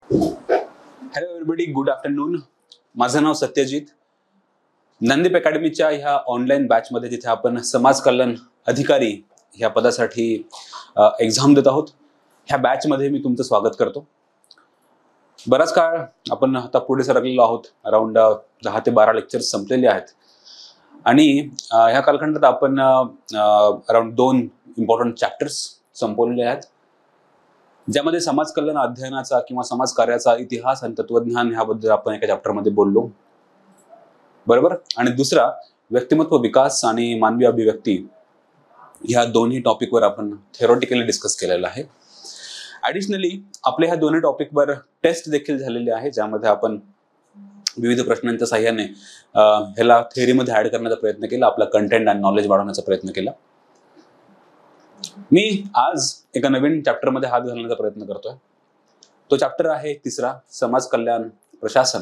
Hello everybody, good afternoon. माझं नाव सत्यजित. नंदीप अकॅडमीच्या ह्या online बॅचमध्ये जिथे आपण समाज कल्याण अधिकारी ह्या पदासाठी एक्झाम देत आहोत, ह्या बॅचमध्ये मी तुमचं स्वागत करतो. बराच काळ आपण आता पुढे सरकलेलो आहोत. अराउंड 10 ते 12 लेक्चर्स संपलेले आहेत आणि ह्या कालखंडात आपण अराउंड 2 इम्पॉर्टंट चॅप्टर्स संपवलेले आहेत, ज्यामध्ये समाज कल्याण अध्ययनाचा किंवा समाज कार्याचा इतिहास आणि तत्वज्ञान ह्याबद्दल आपण एका चॅप्टरमध्ये बोललो, बरोबर. आणि दुसरा व्यक्तिमत्व विकास आणि मानवी अभिव्यक्ती ह्या दोन्ही टॉपिकवर आपण थेरोटिकली डिस्कस केलेलं आहे. ऍडिशनली आपल्या ह्या दोन्ही टॉपिकवर टेस्ट देखील झालेले आहे, ज्यामध्ये आपण विविध प्रश्नांच्या साह्याने ह्याला थेअरीमध्ये ऍड करण्याचा प्रयत्न केला, आपला कंटेंट आणि नॉलेज वाढवण्याचा प्रयत्न केला. मी आज एका नवीन चॅप्टरमध्ये हात घालण्याचा प्रयत्न करतोय. तो चॅप्टर आहे तिसरा, समाज कल्याण प्रशासन.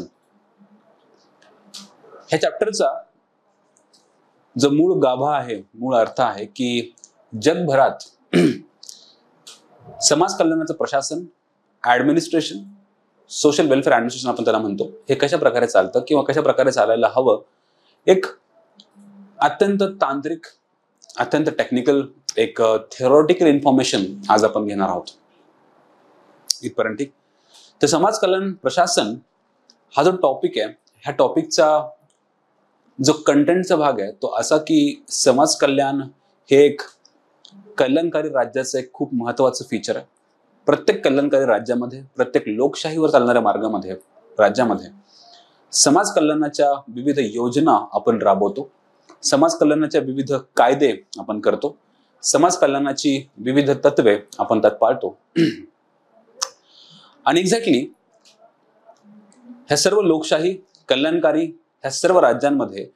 ह्या चॅप्टरचा जो मूळ गाभा आहे, मूळ अर्थ आहे की जगभरात समाज कल्याणाचं प्रशासन, ऍडमिनिस्ट्रेशन, सोशल वेलफेअर ऍडमिनिस्ट्रेशन आपण त्याला म्हणतो, हे कशा प्रकारे चालतं किंवा कशा प्रकारे चालायला हवं, एक अत्यंत तांत्रिक, अत्यंत टेक्निकल, एक थेरोटिकल इन्फॉर्मेशन आज आपण घेणार आहोत. इथपर्यंत ठीक. तर समाज कल्याण प्रशासन हा जो टॉपिक आहे, ह्या टॉपिकचा जो कंटेंटचा भाग आहे तो असा की समाज कल्याण हे एक कल्याणकारी राज्याचं एक खूप महत्वाचं फीचर आहे. प्रत्येक कल्याणकारी राज्यामध्ये, प्रत्येक लोकशाहीवर चालणाऱ्या मार्गामध्ये, राज्यामध्ये समाज कल्याणाच्या विविध योजना आपण राबवतो, समाज कल्याणाच्या विविध कायदे आपण करतो, समाज कल्याणाची विविध तत्वे आपण त्यात पाळतो. आणि एक्झॅक्टली ह्या सर्व लोकशाही, कल्याणकारी ह्या सर्व राज्यांमध्ये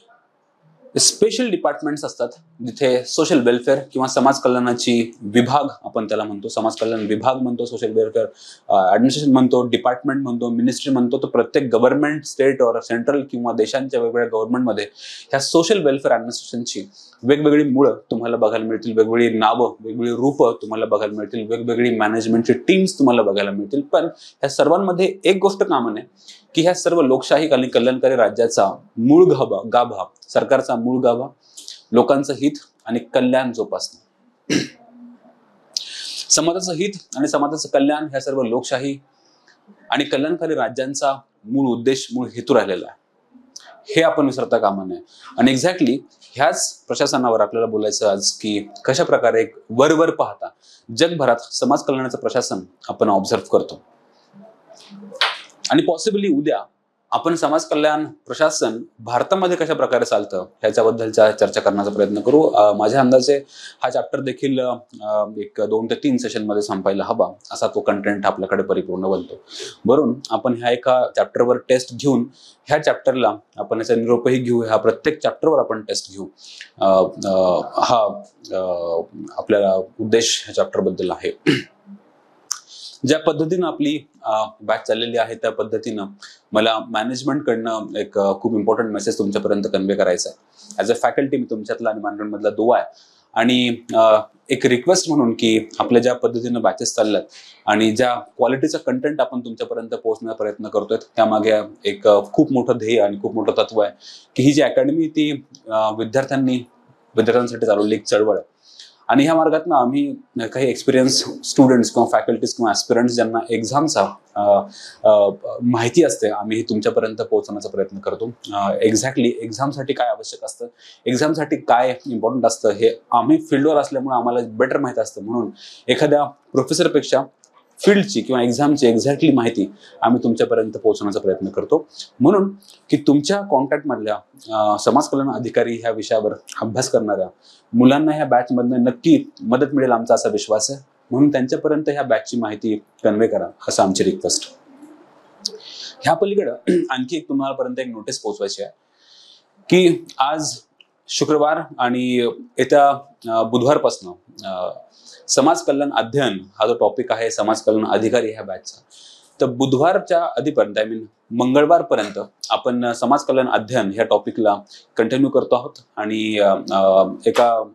स्पेशल डिपार्टमेंट्स असतात, जिथे सोशल वेलफेअर किंवा समाज कल्याणाची विभाग आपण त्याला म्हणतो, समाज कल्याण विभाग म्हणतो, सोशल वेलफेअर ऍडमिनिस्ट्रेशन म्हणतो, डिपार्टमेंट म्हणतो, मिनिस्ट्री म्हणतो. तर प्रत्येक गव्हर्नमेंट, स्टेट और सेंट्रल किंवा देशांच्या वेगवेगळ्या गव्हर्नमेंटमध्ये ह्या सोशल वेलफेअर ऍडमिनिस्ट्रेशनची वेगवेगळी मुळं तुम्हाला बघायला मिळतील, वेगवेगळी नावं, वेगवेगळी रूपं तुम्हाला बघायला मिळतील, वेगवेगळी मॅनेजमेंटची टीम्स तुम्हाला बघायला मिळतील. पण ह्या सर्वांमध्ये एक गोष्ट कॉमन आहे की ह्या सर्व लोकशाही आणि कल्याणकारी राज्याचा मूळ गाभा, सरकारचा मूळ गाभा, लोकांचं हित आणि कल्याण जोपासणं. समाजाचं हित आणि समाजाचं कल्याण ह्या सर्व लोकशाही आणि कल्याणकारी राज्यांचा मूळ उद्देश, मूळ हेतू राहिलेला आहे. हे आपण विसरता कामा नये. आणि एक्झॅक्टली ह्याच प्रशासनावर आपल्याला बोलायचं आज की कशा प्रकारे एक वरवर पाहता जगभरात समाज कल्याणाचं प्रशासन आपण ऑब्झर्व करतो. आणि पॉसिबली उद्या आपण समाज कल्याण प्रशासन भारतामध्ये कशा प्रकारे चालतं ह्याच्याबद्दलच्या चर्चा करण्याचा प्रयत्न करू. माझ्या अंदाजे हा चॅप्टर देखील एक 2 ते 3 सेशनमध्ये संपायला हवा, असा तो कंटेंट आपल्याकडे परिपूर्ण बनतो. वरून आपण ह्या एका चॅप्टरवर टेस्ट घेऊन ह्या चॅप्टरला आपण याचा निरोपही घेऊ. ह्या प्रत्येक चॅप्टरवर आपण टेस्ट घेऊ, हा आपल्याला उद्देश ह्या चॅप्टरबद्दल आहे. ज्या पद्धतीनं आपली बॅच चाललेली आहे त्या पद्धतीनं मला मॅनेजमेंटकडनं एक खूप इम्पॉर्टंट मेसेज तुमच्यापर्यंत कन्वे करायचा आहे. ॲज अ फॅकल्टी मी तुमच्यातला आणि मॅनेजमेंटमधला दुवा आहे. आणि एक रिक्वेस्ट म्हणून की आपल्या ज्या पद्धतीनं बॅचेस चालल्यात आणि ज्या क्वालिटीचा कंटेंट आपण तुमच्यापर्यंत पोहोचण्याचा प्रयत्न करतोय, त्यामागे एक खूप मोठं ध्येय आणि खूप मोठं तत्व आहे की ही जी अकॅडमी ती विद्यार्थ्यांसाठी चालवलेली एक चळवळ आहे. आणि ह्या मार्गातनं आम्ही काही एक्सपिरियन्स स्टुडंट्स किंवा फॅकल्टीज किंवा ॲस्पिरंट्स ज्यांना एक्झामचा माहिती असते, आम्ही तुमच्यापर्यंत पोहोचवण्याचा प्रयत्न करतो. एक्झॅक्टली एक्झामसाठी काय आवश्यक असतं, एक्झामसाठी काय इम्पॉर्टंट असतं, हे आम्ही फील्डवर असल्यामुळे आम्हाला बेटर माहिती असतं. म्हणून एखाद्या प्रोफेसरपेक्षा फील्डची किंवा एक्झामची एक्झॅक्टली माहिती आम्ही तुमच्यापर्यंत पोहोचवण्याचा प्रयत्न करतो. म्हणून की तुमच्या कॉन्टॅक्टमधल्या समाज कल्याण अधिकारी ह्या विषयावर अभ्यास करणाऱ्या मुलांना ह्या बॅचमधनं नक्की मदत मिळेल, आमचा असा विश्वास आहे. म्हणून त्यांच्यापर्यंत ह्या बॅचची माहिती कन्वे करा, असं आमची रिक्वेस्ट. ह्या पलीकडं आणखी एक तुम्हालापर्यंत एक नोटीस पोहोचवायची आहे की आज शुक्रवार आणि येत्या बुधवारपासून समाज कल्याण अध्ययन हा जो टॉपिक आहे, समाज कल्याण अधिकारी ह्या बॅचचा, तर बुधवारच्या आधीपर्यंत, आय मीन मंगळवारपर्यंत आपण समाज कल्याण अध्ययन ह्या टॉपिकला कंटिन्यू करतो आहोत. आणि एका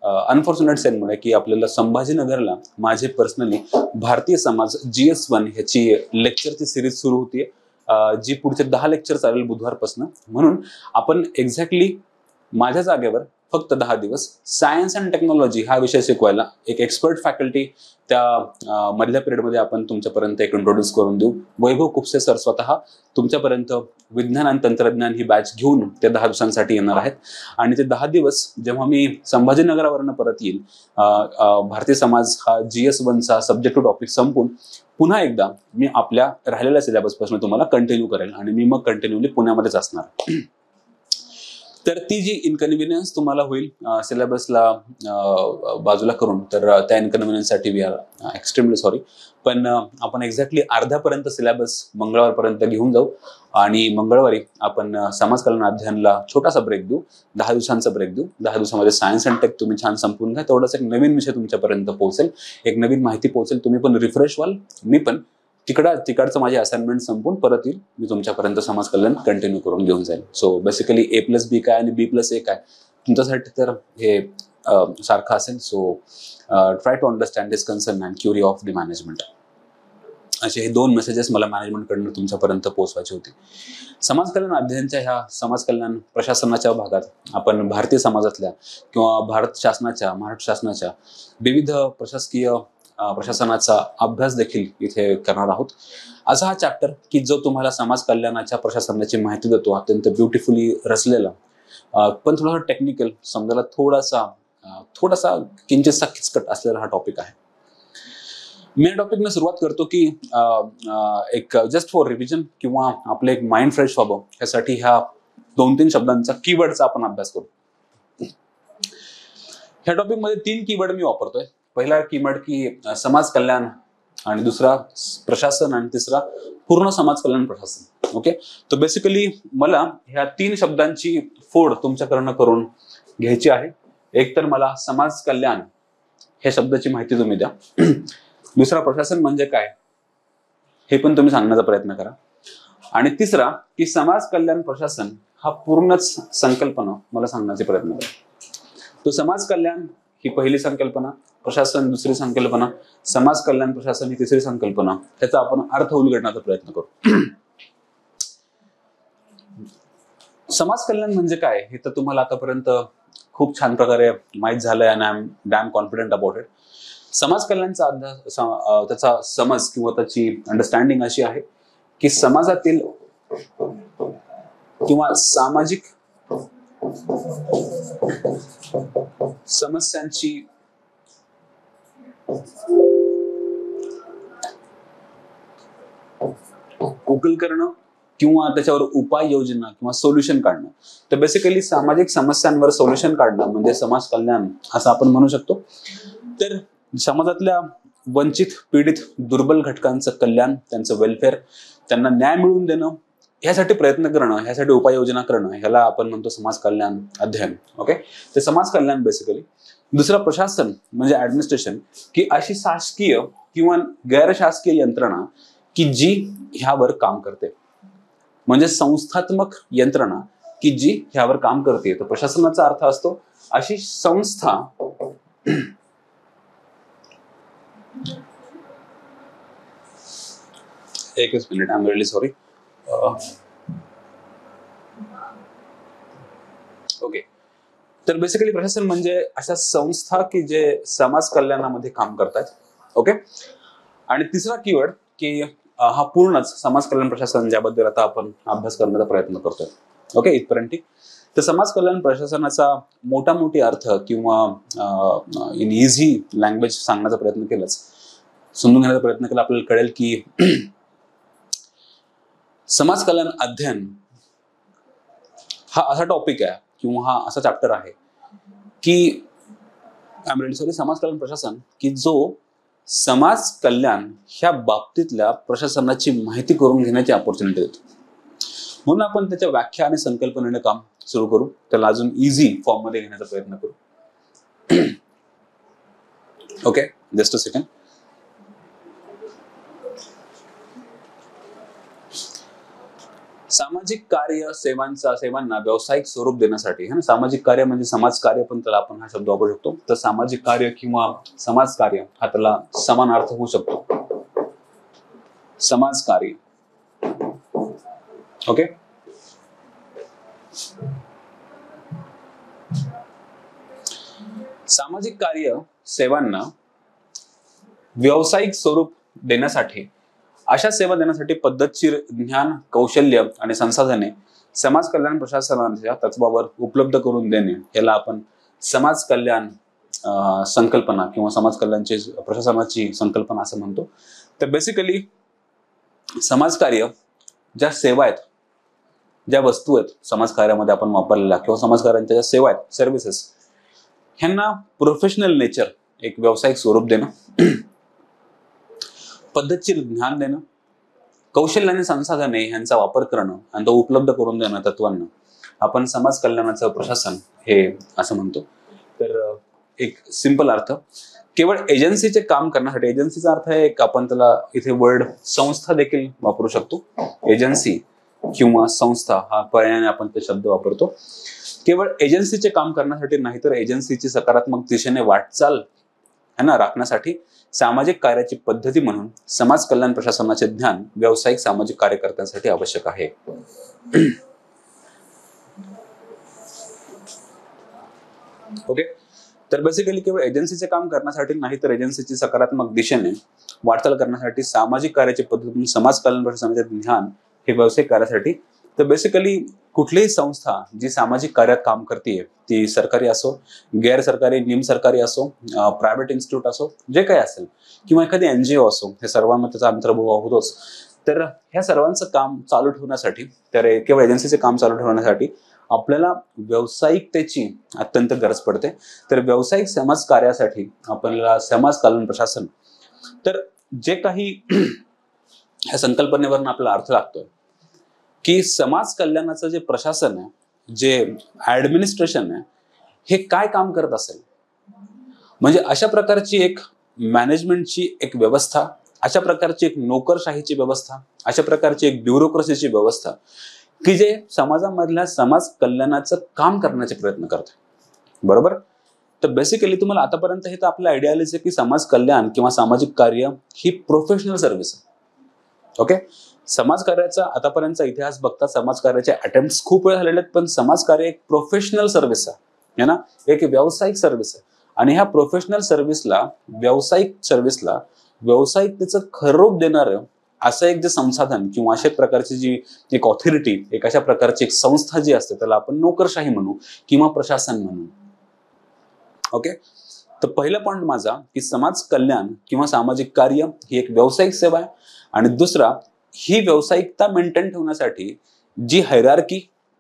अनफॉर्च्युनेट सेनमुळे की आपल्याला संभाजीनगरला माझे पर्सनली भारतीय समाज GS1 ह्याची लेक्चरची सिरीज सुरू होतीये, जी पुढचे 10 लेक्चर चालेल बुधवारपासून. म्हणून आपण एक्झॅक्टली माझ्या जागेवर फक्त 10 दिवस सायन्स अँड टेक्नॉलॉजी हा विषय शिकवायला एक एक्सपर्ट फॅकल्टी त्या मधल्या पिरियडमध्ये आपण तुमच्यापर्यंत एक इंट्रोड्यूस करून देऊ. वैभव कुपसे सर स्वतः तुमच्यापर्यंत विज्ञान आणि तंत्रज्ञान ही बॅच घेऊन ते 10 दिवसांसाठी येणार आहेत. आणि ते 10 दिवस जेव्हा मी संभाजीनगरावरनं परत येईल, भारतीय समाज हा GS1चा सब्जेक्ट टू टॉपिक संपून पुन्हा एकदा मी आपल्या राहिलेल्या सिलेबसपासून तुम्हाला कंटिन्यू करेल आणि मी मग कंटिन्यूली पुण्यामध्येच असणार. तर ती जी इनकन्व्हिनियन्स तुम्हाला होईल सिलेबसला बाजूला करून, तर त्या इनकन्व्हिनियन्ससाठी वी आर एक्स्ट्रीमली सॉरी. पण आपण एक्झॅक्टली अर्ध्यापर्यंत सिलेबस मंगळवारपर्यंत घेऊन जाऊ आणि मंगळवारी आपण समाज कल्याण अध्ययनला छोटासा ब्रेक देऊ, 10 दिवसांचा ब्रेक देऊ. 10 दिवसामध्ये सायन्स अँड टेक तुम्ही छान संपून घ्या. तेवढाच एक नवीन विषय तुमच्यापर्यंत पोहोचेल, एक नवीन माहिती पोहोचेल. तुम्ही पण रिफ्रेश व्हाल, मी पण तिकडचं माझे असाइनमेंट संपून परत येईल, मी तुमच्यापर्यंत समाज कल्याण कंटिन्यू करून घेऊन जाईल. सो बेसिकली A+B काय आणि B+A काय तुमच्यासाठी तर हे सारखं असेल. So try to understand this concern and query of the management. असे हे 2 मेसेजेस मला मॅनेजमेंटकडनं तुमच्यापर्यंत पोहोचवायचे होते. समाज कल्याण अध्ययनच्या ह्या समाज कल्याण प्रशासनाच्या भागात आपण भारतीय समाजातल्या किंवा भारत शासनाच्या, महाराष्ट्र शासनाच्या विविध प्रशासकीय प्रशासनाचा अभ्यास देखील इथे करणार आहोत. असा हा चॅप्टर की जो तुम्हाला समाज कल्याणाच्या प्रशासनाची माहिती देतो, अत्यंत ब्युटिफुली रचलेला, पण थोडासा टेक्निकल, समजायला थोडासा किंचितसा किचकट असलेला हा टॉपिक आहे. मी या टॉपिकने सुरुवात करतो की एक जस्ट फॉर रिव्हिजन किंवा आपलं एक माइंड फ्रेश व्हावं यासाठी ह्या 2-3 शब्दांचा कीवर्डचा आपण अभ्यास करू. ह्या टॉपिकमध्ये 3 कीवर्ड मी वापरतोय. पहिला कीवर्ड की समाज कल्याण, आणि दुसरा प्रशासन, आणि तिसरा पूर्ण समाज कल्याण प्रशासन. ओके, तर बेसिकली मला ह्या 3 शब्दांची फोड तुमच्याकडनं करून घ्यायची आहे. एक तर मला समाज कल्याण ह्या शब्दाची माहिती तुम्ही द्या. दुसरा प्रशासन म्हणजे काय हे पण तुम्ही सांगण्याचा प्रयत्न करा. आणि तिसरा की समाज कल्याण प्रशासन हा पूर्णच संकल्पना मला सांगण्याचे प्रयत्न करा. तो समाज कल्याण ही पहिली संकल्पना, प्रशासन दुसरी संकल्पना, समाज कल्याण प्रशासन ही तिसरी संकल्पना. त्याचा आपण अर्थ उलगडण्याचा प्रयत्न करू. समाज कल्याण म्हणजे काय हे तर तुम्हाला आतापर्यंत खूप छान प्रकारे माहीत झालंय आणि I am damn confident about it. समाज कल्याणचा त्याचा समज किंवा त्याची अंडरस्टँडिंग अशी आहे की समाजातील किंवा सामाजिक समस्यांची उकल करणं किंवा त्याच्यावर उपाययोजना किंवा सोल्युशन काढणं. तर बेसिकली सामाजिक समस्यांवर सोल्युशन काढणं म्हणजे समाज कल्याण असं आपण म्हणू शकतो. तर समाजातल्या वंचित, पीडित, दुर्बल घटकांचं कल्याण, त्यांचं वेलफेअर, त्यांना न्याय मिळवून देणं, ह्यासाठी प्रयत्न करणं, ह्यासाठी उपाययोजना करणं, ह्याला आपण म्हणतो समाज कल्याण अध्ययन. ओके, ते समाज कल्याण बेसिकली. दुसरं प्रशासन म्हणजे ऍडमिनिस्ट्रेशन, की अशी शासकीय किंवा गैरशासकीय यंत्रणा की जी ह्यावर काम करते, म्हणजे संस्थात्मक यंत्रणा की जी ह्यावर काम करते. तर प्रशासनाचा अर्थ असतो अशी संस्था एकच minute, I am really sorry. Okay, तर बेसिकली प्रशासन म्हणजे अशा संस्था की जे समाज कल्याणामध्ये काम करतात. ओके, आणि तिसरा कीवर्ड की हा पूर्णच समाज कल्याण प्रशासन ज्याबद्दल आता आपण अभ्यास करण्याचा प्रयत्न करतोय. ओके, इथपर्यंत. तर समाज कल्याण प्रशासनाचा मोठी अर्थ किंवा इन इझी लँग्वेज सांगण्याचा प्रयत्न केलाच, समजून घेण्याचा प्रयत्न केला, आपल्याला कळेल की समाज कल्याण अध्ययन हा असा टॉपिक आहे किंवा हा असा चॅप्टर आहे की आय एम रिअली सॉरी, समाज कल्याण प्रशासन की जो समाज कल्याण ह्या बाबतीतल्या प्रशासनाची माहिती करून घेण्याची ऑपॉर्च्युनिटी देतो. म्हणून आपण त्याच्या व्याख्या आणि संकल्पनेने काम सुरू करू, त्याला अजून इझी फॉर्म मध्ये घेण्याचा प्रयत्न करू. Okay, just a second. सामाजिक कार्य सेवांना व्यावसायिक स्वरूप देण्यासाठी, है ना, सामाजिक कार्य म्हणजे समाज कार्य पण त्याला आपण हा शब्द वापरू शकतो. तर सामाजिक कार्य किंवा समाज कार्य हा त्याला समान अर्थ होऊ शकतो. समाज कार्य. ओके. सामाजिक कार्य सेवांना व्यावसायिक स्वरूप देण्यासाठी, अशा सेवा देण्यासाठी पद्धतशीर ज्ञान, कौशल्य आणि संसाधने समाज कल्याण प्रशासनाच्या तत्वावर उपलब्ध करून देणे, याला आपण समाज कल्याण संकल्पना किंवा समाज कल्याणची प्रशासनाची संकल्पना असं म्हणतो. तर बेसिकली समाज कार्य, ज्या सेवा आहेत, ज्या वस्तू आहेत समाज कार्यामध्ये आपण वापरलेल्या किंवा समाज कार्यांच्या ज्या सेवा आहेत, सर्व्हिसेस, ह्यांना प्रोफेशनल नेचर, एक व्यावसायिक स्वरूप देणं, पद्धतशीर ज्ञान देणं, कौशल्य आणि संसाधने यांचा वापर करणं आणि तो उपलब्ध करून देणं तत्वांना आपण समाज कल्याणाचं प्रशासन हे असं म्हणतो. तर एक सिंपल अर्थ, केवळ एजन्सीचे काम करण्यासाठी, एजन्सीचा अर्थ आहे एक, आपण त्याला इथे वर्ड संस्था देखील वापरू शकतो. एजन्सी किंवा संस्था हा पर्यायाने आपण ते शब्द वापरतो. केवळ एजन्सीचे काम करण्यासाठी नाही, तर एजन्सीची सकारात्मक दिशेने वाटचाल है ना राखण्यासाठी सामाजिक कार्याची पद्धती म्हणून समाज कल्याण प्रशासनाचे ज्ञान व्यावसायिक सामाजिक कार्यकर्त्यांसाठी आवश्यक आहे. ओके. तर बेसिकली केवळ एजन्सीचे काम करण्यासाठी नाही, तर एजन्सीची सकारात्मक दिशेने वाटचाल करण्यासाठी सामाजिक कार्याची पद्धती म्हणून समाज कल्याण प्रशासनाचे ज्ञान हे व्यावसायिक कार्यासाठी. तर बेसिकली कुठलीही संस्था जी सामाजिक कार्यात काम करते, ती सरकारी असो, गैर सरकारी, निम सरकारी असो, प्रायव्हेट इन्स्टिट्यूट असो, जे काही असेल, किंवा एखादी NGO असो, हे सर्वांमध्ये त्याचा अंतर्भाव होतोच. तर ह्या सर्वांचं काम चालू ठेवण्यासाठी, तर केवळ एजन्सीचे काम चालू ठेवण्यासाठी आपल्याला व्यावसायिकतेची अत्यंत गरज पडते. तर व्यावसायिक समाज कार्यासाठी आपल्याला समाज कल्याण प्रशासन, तर जे काही ह्या संकल्पनेवरून आपला अर्थ लागतोय की समाज कल्याणाचं जे प्रशासन आहे, जे ऍडमिनिस्ट्रेशन आहे, हे काय काम करत असेल, म्हणजे अशा प्रकारची एक मॅनेजमेंटची एक व्यवस्था, अशा प्रकारची एक नोकरशाहीची व्यवस्था, अशा प्रकारची एक ब्युरोक्रेसीची व्यवस्था की जे समाजामधल्या समाज कल्याणाचं काम करण्याचे प्रयत्न करते. बरोबर. तर बेसिकली तुम्हाला आतापर्यंत हे तर आपलं आयडियालिज आहे की समाज कल्याण किंवा सामाजिक कार्य ही प्रोफेशनल सर्व्हिस आहे. ओके. समाज कार्याचा आतापर्यंतचा इतिहास बघता समाज कार्याचे अटेम्प्ट खूप वेळ झालेले आहेत, पण समाज कार्य एक प्रोफेशनल सर्व्हिस आहे ना, एक व्यावसायिक सर्व्हिस आहे. आणि ह्या प्रोफेशनल सर्व्हिसला, व्यावसायिक सर्व्हिसला व्यावसायिकतेचं खरं रूप देणारं असं एक जे संसाधन किंवा अशा प्रकारची जी एक ऑथॉरिटी, एक अशा प्रकारची एक संस्था जी असते, त्याला आपण नोकरशाही म्हणू किंवा प्रशासन म्हणू. ओके. तर पहिला पॉइंट माझा की समाज कल्याण किंवा सामाजिक कार्य ही एक व्यावसायिक सेवा आहे. आणि दुसरा, ही व्यावसायिकता मेंटेन ठेवण्यासाठी जी हायरार्की,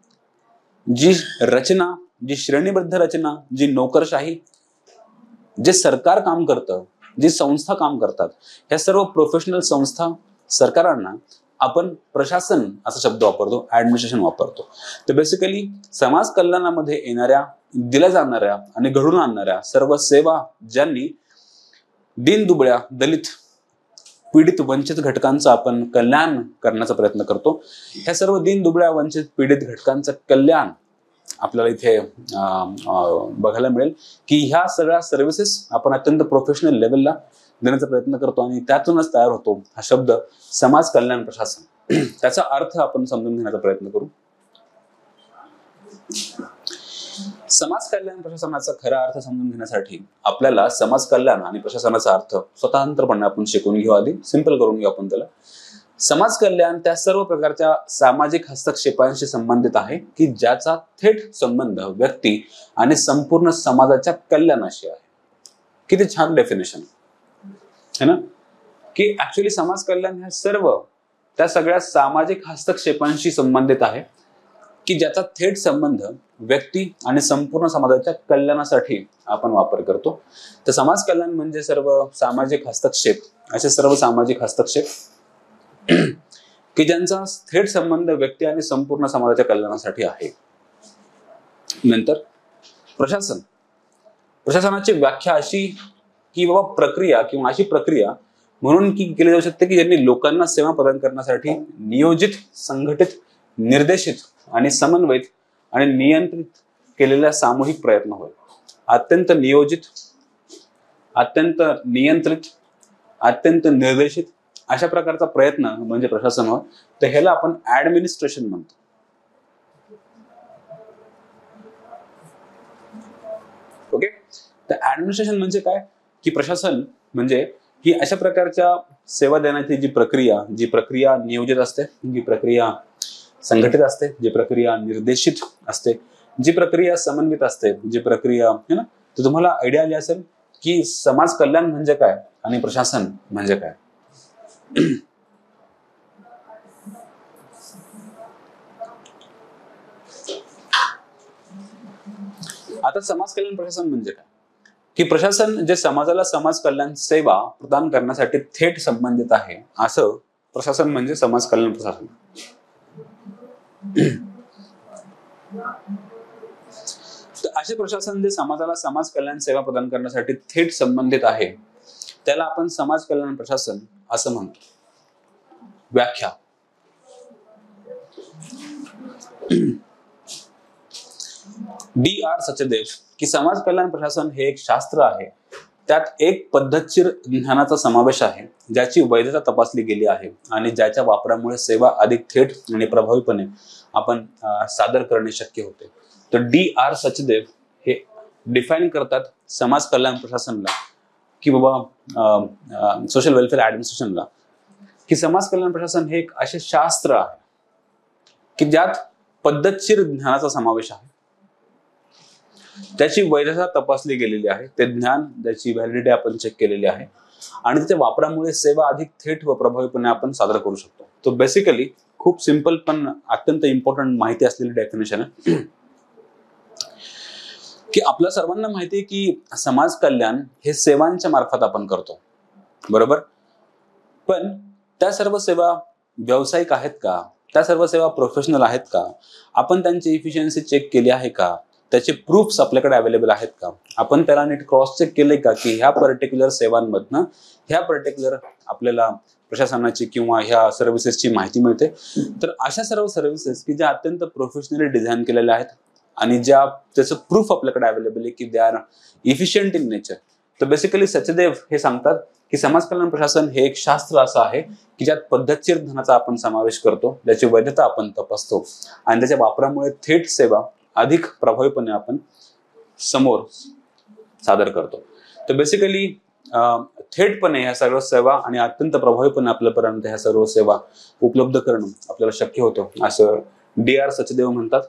जी रचना, जी श्रेणीबद्ध रचना, जी नोकरशाही, जे सरकार काम करतं, जी संस्था काम करतात, ह्या सर्व प्रोफेशनल संस्था, सरकारांना आपण प्रशासन असा शब्द वापरतो, ऍडमिनिस्ट्रेशन वापरतो. तर बेसिकली समाज कल्याणामध्ये येणाऱ्या, दिल्या जाणाऱ्या आणि घडून आणणाऱ्या सर्व सेवा, ज्यांनी दीनदुबळ्या, दलित, पीडित, वंचित घटकांचं आपण कल्याण करण्याचा प्रयत्न करतो, ह्या सर्व दीनदुबळ्या, वंचित, पीडित घटकांचं कल्याण आपल्याला इथे बघायला मिळेल की ह्या सगळ्या सर्व्हिसेस आपण अत्यंत प्रोफेशनल लेवलला देण्याचा प्रयत्न करतो. आणि त्यातूनच तयार होतो हा शब्द समाज कल्याण प्रशासन. त्याचा अर्थ आपण समजून घेण्याचा प्रयत्न करू. समाज कल्याण प्रशासनाचा खरा अर्थ समजून घेण्यासाठी आपल्याला समाज कल्याण आणि प्रशासनाचा अर्थ स्वतंत्रपणे आपण शिकून घेऊ. आधी सिंपल करून घेऊ आपण त्याला. समाज कल्याण त्या सर्व प्रकारच्या सामाजिक हस्तक्षेपांशी संबंधित आहे की ज्याचा थेट संबंध व्यक्ती आणि संपूर्ण समाजाच्या कल्याणाशी आहे. किती छान डेफिनेशन है ना, की ऍक्च्युअली समाज कल्याण ह्या सर्व त्या सगळ्या सामाजिक हस्तक्षेपांशी संबंधित आहे की ज्याचा थेट संबंध व्यक्ती आणि संपूर्ण समाजाच्या कल्याणासाठी आपण वापर करतो. तर समाज कल्याण म्हणजे सर्व सामाजिक हस्तक्षेप, असे सर्व सामाजिक हस्तक्षेप की ज्यांचा थेट संबंध व्यक्ती आणि संपूर्ण समाजाच्या कल्याणासाठी आहे. नंतर प्रशासन. प्रशासनाची व्याख्या अशी की बाबा प्रक्रिया किंवा अशी प्रक्रिया म्हणून की केली जाऊ शकते की ज्यांनी लोकांना सेवा प्रदान करण्यासाठी नियोजित, संघटित निर्देशित आणि समन्वयित आणि नियंत्रित केलेला सामूहिक प्रयत्न होय. अत्यंत नियोजित, अत्यंत नियंत्रित, अत्यंत निर्देशित अशा प्रकारचा प्रयत्न म्हणजे प्रशासन होय. तर ह्याला आपण ऍडमिनिस्ट्रेशन म्हणतो. ओके. तर ऍडमिनिस्ट्रेशन म्हणजे काय की प्रशासन म्हणजे ही अशा प्रकारच्या सेवा देण्याची जी प्रक्रिया नियोजित असते, जी प्रक्रिया संघटित असते, जी प्रक्रिया निर्देशित असते, जी प्रक्रिया समन्वित असते, जी प्रक्रिया है ना. तर तुम्हाला आयडिया आली असेल की समाज कल्याण म्हणजे काय आणि प्रशासन म्हणजे काय. आता समाज कल्याण प्रशासन म्हणजे काय की प्रशासन जे समाजाला समाज कल्याण सेवा प्रदान करण्यासाठी थेट संबंधित आहे, असं प्रशासन म्हणजे समाज कल्याण प्रशासन. तर असे प्रशासन जे समाजाला समाज कल्याण सेवा प्रदान करण्यासाठी थेट संबंधित आहे त्याला आपण समाज कल्याण प्रशासन असं म्हणतो. व्याख्या. D.R. सचदेव की समाज कल्याण प्रशासन हे एक शास्त्र आहे, त्यात एक पद्धतशीर ज्ञानाचा समावेश आहे ज्याची वैधता तपासली गेली आहे आणि ज्याच्या वापरामुळे सेवा अधिक थेट आणि प्रभावीपणे आपण सादर करणे शक्य होते. तर D.R. सचदेव हे डिफाईन करतात समाज कल्याण प्रशासनला की बाबा सोशल वेलफेअर ऍडमिनिस्ट्रेशनला की समाज कल्याण प्रशासन हे एक असे शास्त्र आहे की ज्यात पद्धतशीर ज्ञानाचा समावेश आहे, त्याची वैधता तपासली गेलेली आहे, ते ज्ञान त्याची व्हॅलिडिटी आपण चेक केलेली आहे आणि त्याच्या वापरामुळे सेवा अधिक थेट व प्रभावीपणे आपण सादर करू शकतो. तो बेसिकली खूप सिंपल पण अत्यंत इम्पॉर्टंट माहिती असलेली डेफिनेशन आहे की आपल्या सर्वांना माहिती आहे की समाज कल्याण हे सेवांच्या मार्फत आपण करतो, बरोबर. पण त्या सर्व सेवा व्यावसायिक आहेत का, त्या सर्व सेवा प्रोफेशनल आहेत का, आपण त्यांची इफिशियन्सी चेक केली आहे का, त्याचे प्रूफ्स आपल्याकडे अवेलेबल आहेत का, आपण त्याला नीट क्रॉस चेक केले का की ह्या पर्टिक्युलर सेवांमधनं ह्या पर्टिक्युलर आपल्याला प्रशासनाची किंवा ह्या सर्व्हिसेसची माहिती मिळते. तर अशा सर्व सर्व्हिसेस की ज्या अत्यंत प्रोफेशनली डिझाईन केलेल्या आहेत आणि ज्या त्याचं प्रूफ आपल्याकडे अवेलेबल आहे की they are efficient in nature. तर बेसिकली सचदेव हे सांगतात की समाज कल्याण प्रशासन हे एक शास्त्र असं आहे की ज्यात पद्धतशीर ज्ञानाचा आपण समावेश करतो, ज्याची वैधता आपण तपासतो आणि त्याच्या वापरामुळे थेट सेवा अधिक प्रभावीपणे आपण समोर सादर करतो. तर बेसिकली थेटपणे ह्या सर्व सेवा आणि अत्यंत प्रभावीपणे आपल्यापर्यंत ह्या सर्व सेवा उपलब्ध करणं आपल्याला शक्य होतं असं D.R. सचदेव म्हणतात.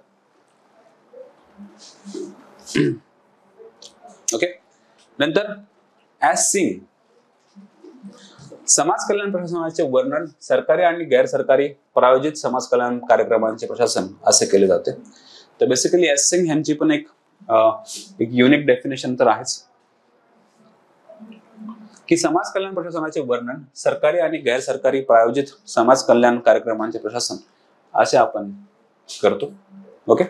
ओके. नंतर ॲज सिंग समाज कल्याण प्रशासनाचे वर्णन सरकारी आणि गैर सरकारी प्रायोजित समाज कल्याण कार्यक्रमांचे प्रशासन असे केले जाते. तर बेसिकली ॲज सिंग यांची पण एक युनिक डेफिनेशन तर आहेच की समाज कल्याण प्रशासनाचे वर्णन सरकारी आणि गैर सरकारी प्रायोजित समाज कल्याण कार्यक्रमांचे प्रशासन असे आपण करतो. ओके.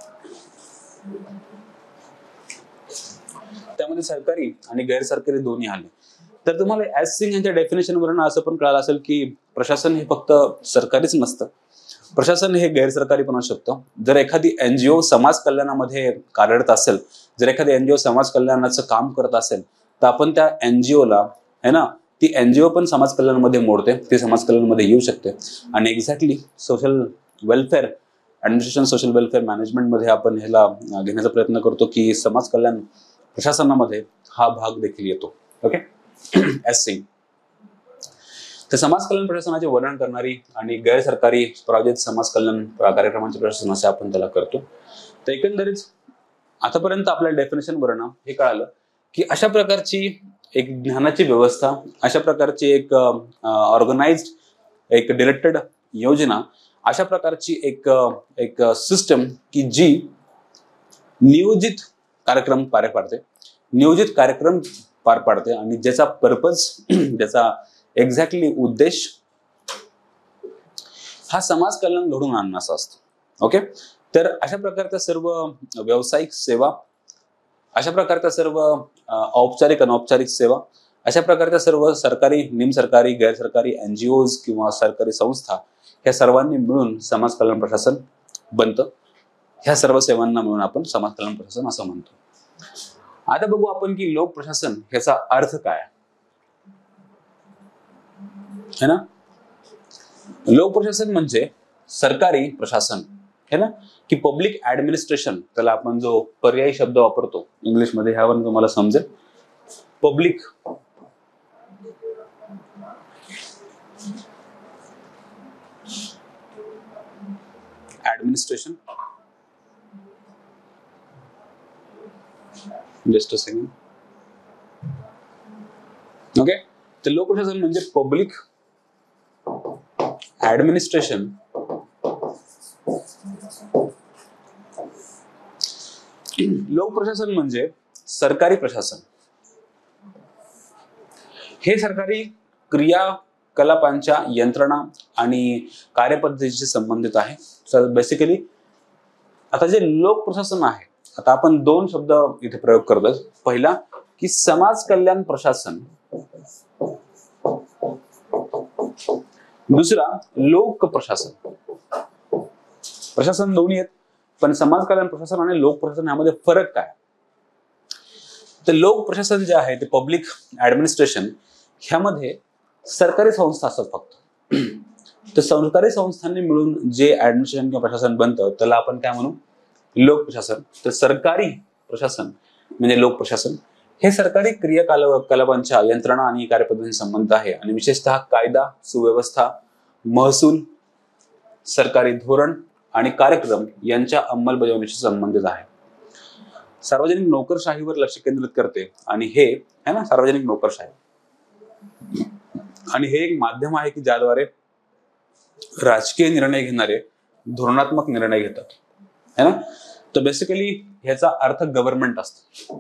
त्यामध्ये सरकारी आणि गैर सरकारी दोन्ही आले. तर तुम्हाला ॲज सिंग यांच्या डेफिनेशन वरून असं पण कळालं असेल की प्रशासन हे फक्त सरकारीच नसतं, प्रशासन हे गैरसरकारी पण असू शकतं. जर एखादी NGO समाज कल्याणामध्ये कार्यरत असेल, जर एखादी NGO समाज कल्याणाचं काम करत असेल तर आपण त्या NGOला है ना, ती NGO पण समाज कल्याणामध्ये मोडते, ती समाज कल्याणामध्ये येऊ शकते आणि exactly social welfare administration, social welfare मॅनेजमेंटमध्ये आपण ह्याला घेण्याचा प्रयत्न करतो की समाज कल्याण प्रशासनामध्ये हा भाग देखील येतो. ओके. ॲज सिंग. तर समाज कल्याण प्रशासनाचे वर्णन करणारी आणि गैर सरकारी प्रायोजित समाज कल्याण कार्यक्रमांचे प्रशासन असे आपण त्याला करतो. तर एकंदरीत आतापर्यंत आपल्या डेफिनेशन वरून हे कळालं की अशा प्रकारची एक ज्ञानाची व्यवस्था, अशा प्रकारची एक ऑर्गनाइज्ड एक डिरेक्टेड योजना, अशा प्रकारची एक सिस्टम की जी नियोजित कार्यक्रम पार पाडते आणि ज्याचा पर्पज, ज्याचा एक्झॅक्टली उद्देश हा समाज कल्याण घडवून आणण्याचा असतो. ओके. तर अशा प्रकारच्या सर्व व्यावसायिक सेवा, अशा प्रकारच्या सर्व औपचारिक अनौपचारिक सेवा, अशा प्रकारच्या सर्व सरकारी, निमसरकारी, गैर सरकारी NGOज किंवा सरकारी संस्था ह्या सर्वांनी मिळून समाज कल्याण प्रशासन बनतं. ह्या सर्व सेवांना मिळून आपण समाज कल्याण प्रशासन असं म्हणतो. आता बघू आपण की लोक प्रशासन ह्याचा अर्थ काय है ना. लोक प्रशासन म्हणजे सरकारी प्रशासन है ना, की पब्लिक ऍडमिनिस्ट्रेशन, त्याला आपण जो पर्यायी शब्द वापरतो इंग्लिशमध्ये ह्यावरून तुम्हाला समजेल. Public administration, just a second. Okay, तर लोक प्रशासन म्हणजे पब्लिक ऍडमिनिस्ट्रेशन लोक प्रशासन म्हणजे सरकारी प्रशासन. हे सरकारी क्रियाकलापांच्या यंत्रणा आणि कार्यपद्धतीशी संबंधित आहे. तर बेसिकली आता जे लोक प्रशासन आहे, आता आपण दोन शब्द इथे प्रयोग करतोय. पहिला की समाज कल्याण प्रशासन, दुसरा लोक प्रशासन. प्रशासन दोन्ही आहेत, पण समाज कल्याण प्रशासन आणि लोक प्रशासन यामध्ये फरक काय. तर लोक प्रशासन जे आहे ते पब्लिक ऍडमिनिस्ट्रेशन, ह्यामध्ये सरकारी संस्था असतात फक्त. तर सरकारी संस्थांनी मिळून जे ऍडमिनिस्ट्रेशन किंवा प्रशासन बनतं त्याला आपण काय म्हणू, लोक प्रशासन. तर सरकारी प्रशासन म्हणजे लोक प्रशासन हे सरकारी क्रियाकलापांच्या यंत्रणा आणि कार्यपद्धतीशी संबंध आहे आणि विशेषतः कायदा सुव्यवस्था, महसूल, सरकारी धोरण आणि कार्यक्रम यांच्या अंमलबजावणीशी संबंधित आहे. सार्वजनिक नोकरशाहीवर लक्ष केंद्रित करते आणि हे है ना, सार्वजनिक नोकरशाही, आणि हे एक माध्यम आहे की ज्याद्वारे राजकीय निर्णय घेणारे धोरणात्मक निर्णय घेतात है ना. तर बेसिकली ह्याचा अर्थ गव्हर्नमेंट असतो.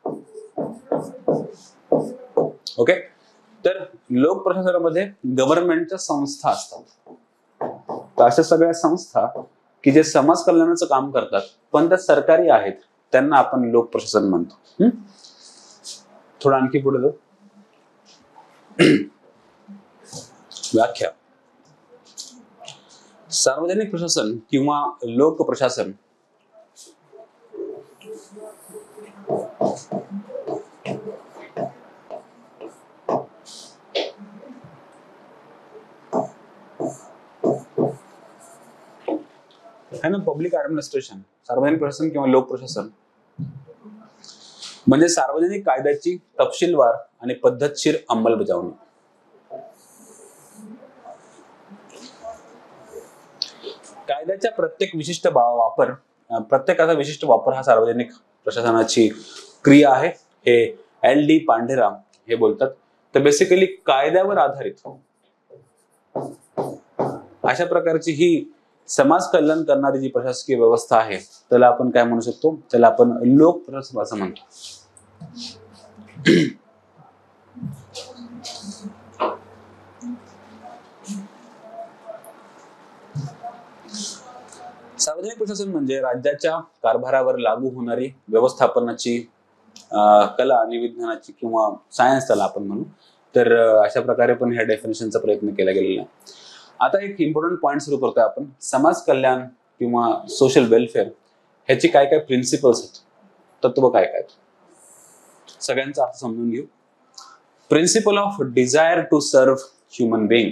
ओके, तर लोक प्रशासनामध्ये गव्हर्नमेंटच्या संस्था असतात. तर अशा सगळ्या संस्था की जे समाज कल्याणाचं काम करतात पण त्या सरकारी आहेत त्यांना आपण लोक प्रशासन म्हणतो. थोडं आणखी पुढे जाऊ. व्याख्या. सार्वजनिक प्रशासन किंवा लोक प्रशासन है ना, पब्लिक ऍडमिनिस्ट्रेशन, सार्वजनिक प्रशासन किंवा लोक प्रशासन म्हणजे सार्वजनिक कायद्याची तपशीलवार आणि पद्धतशीर अंमलबजावणी. कायद्याच्या प्रत्येकाचा विशिष्ट वापर हा सार्वजनिक प्रशासनाची क्रिया आहे. हे LD पांढेरा हे बोलतात. तर बेसिकली कायद्यावर आधारित अशा प्रकारची ही समाज कल्याण करणारी जी प्रशासकीय व्यवस्था आहे त्याला आपण काय म्हणू शकतो, त्याला आपण लोक प्रशासन असं म्हणतो. सार्वजनिक प्रशासन म्हणजे राज्याच्या कारभारावर लागू होणारी व्यवस्थापनाची कला आणि विज्ञानाची किंवा सायन्स त्याला आपण म्हणू. तर अशा प्रकारे पण ह्या डेफिनेशनचा प्रयत्न केला गेलेला आहे. आता एक इम्पॉर्टंट पॉइंट सुरू करतोय आपण. समाज कल्याण किंवा सोशल वेलफेअर ह्याची काय काय प्रिन्सिपल्स आहेत, तत्व काय काय, सगळ्यांचा अर्थ समजून घेऊ. Principle of desire to serve human being.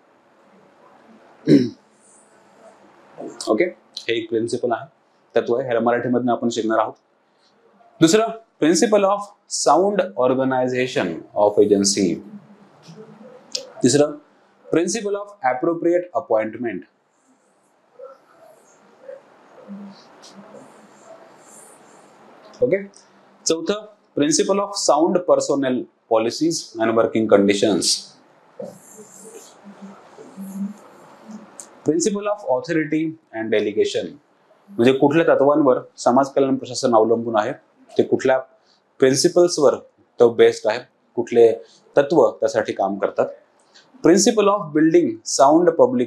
Okay, हे एक प्रिन्सिपल आहे, तत्व आहे. ह्याला मराठीमधून आपण शिकणार आहोत. दुसरं principle of sound organization of agency. तिसरं principle of appropriate appointment. Okay, चौथं principle of sound personnel policies and working conditions. Principle of authority and delegation म्हणजे कुठल्या तत्वांवर समाज कल्याण प्रशासन अवलंबून आहे, ते कुठल्या प्रिन्सिपल्सवर तो बेस्ड आहे, कुठले तत्व त्यासाठी काम करतात. Principle of building sound public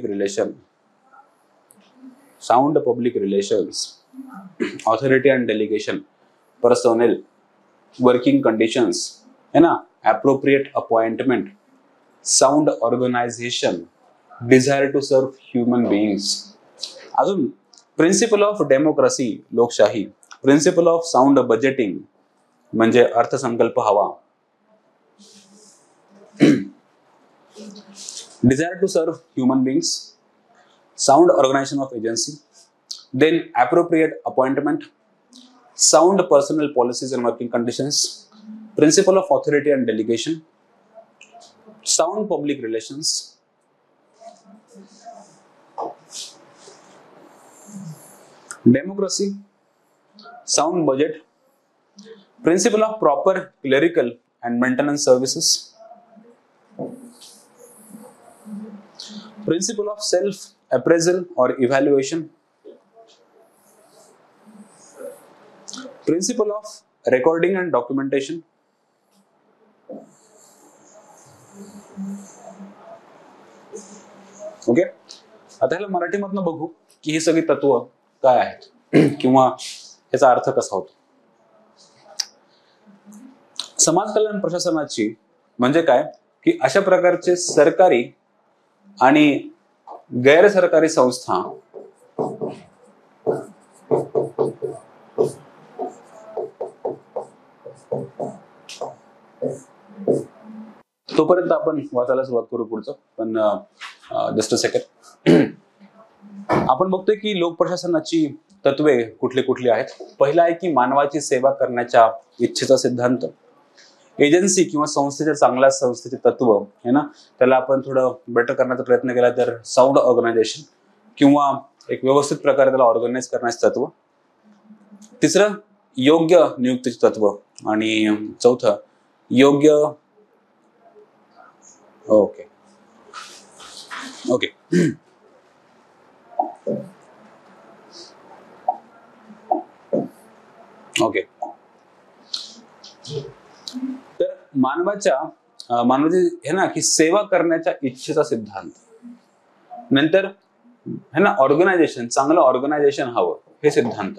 relations, authority and delegation, personnel, working conditions है ना, appropriate appointment, sound organization desire to serve human beings. अजून प्रिन्सिपल ऑफ डेमोक्रेसी, लोकशाही. प्रिन्सिपल ऑफ साऊंड बजेटिंग म्हणजे अर्थसंकल्प हवा. Desire to serve human beings, sound organization of agency, then appropriate appointment, sound personal policies and working conditions, principle of authority and delegation, sound public relations, democracy, sound budget, principle of proper clerical and maintenance services, principle of self appraisal or evaluation, principle of recording and documentation, okay. आता ह्याला मराठीमधनं बघू की ही सगळी तत्व काय आहेत किंवा याचा अर्थ कसा होतो. समाज कल्याण प्रशासनाची म्हणजे काय की अशा प्रकारचे सरकारी आणि गैर सरकारी संस्था तोपर्यंत आपण वाचायला सुरुवात करू पुढचं, पण जस्ट अ सेकंड. आपण बघतोय की लोक प्रशासनाची तत्वे कुठली कुठली आहेत. पहिला आहे की मानवाची सेवा करण्याच्या इच्छेचा सिद्धांत. एजन्सी किंवा संस्थेच्या चांगल्या संस्थेचे तत्व आहे ना, त्याला आपण थोडं बेटर करण्याचा प्रयत्न केला तर साऊंड ऑर्गनायझेशन किंवा एक व्यवस्थित प्रकारे त्याला ऑर्गनाइज करण्याचे तत्व. तिसरं योग्य नियुक्तीचे तत्व. आणि चौथं योग्य ओके ओके ओके तर मानवाची हे ना की सेवा करण्याच्या इच्छेचा सिद्धांत. नंतर है ना ऑर्गनायझेशन, चांगलं ऑर्गनायझेशन हवं हे सिद्धांत.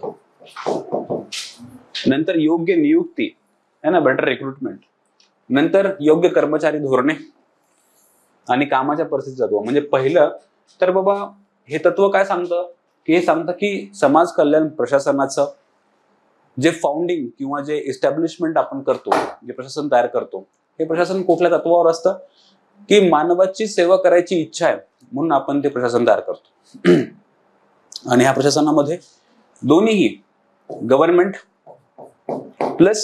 नंतर योग्य नियुक्ती है ना, बेटर रिक्रुटमेंट. नंतर योग्य कर्मचारी धोरणे आणि कामाच्या परिस्थिती तत्व. म्हणजे पहिलं तर बाबा हे तत्व काय सांगतं की हे सांगतं की समाज कल्याण प्रशासनाचं जे फाउंडिंग किंवा जे एस्टॅब्लिशमेंट आपण करतो, जे प्रशासन तयार करतो, हे प्रशासन कुठल्या तत्वावर असतं की मानवाची सेवा करायची इच्छा आहे म्हणून आपण ते प्रशासन तयार करतो. आणि ह्या प्रशासनामध्ये दोन्हीही गव्हर्नमेंट प्लस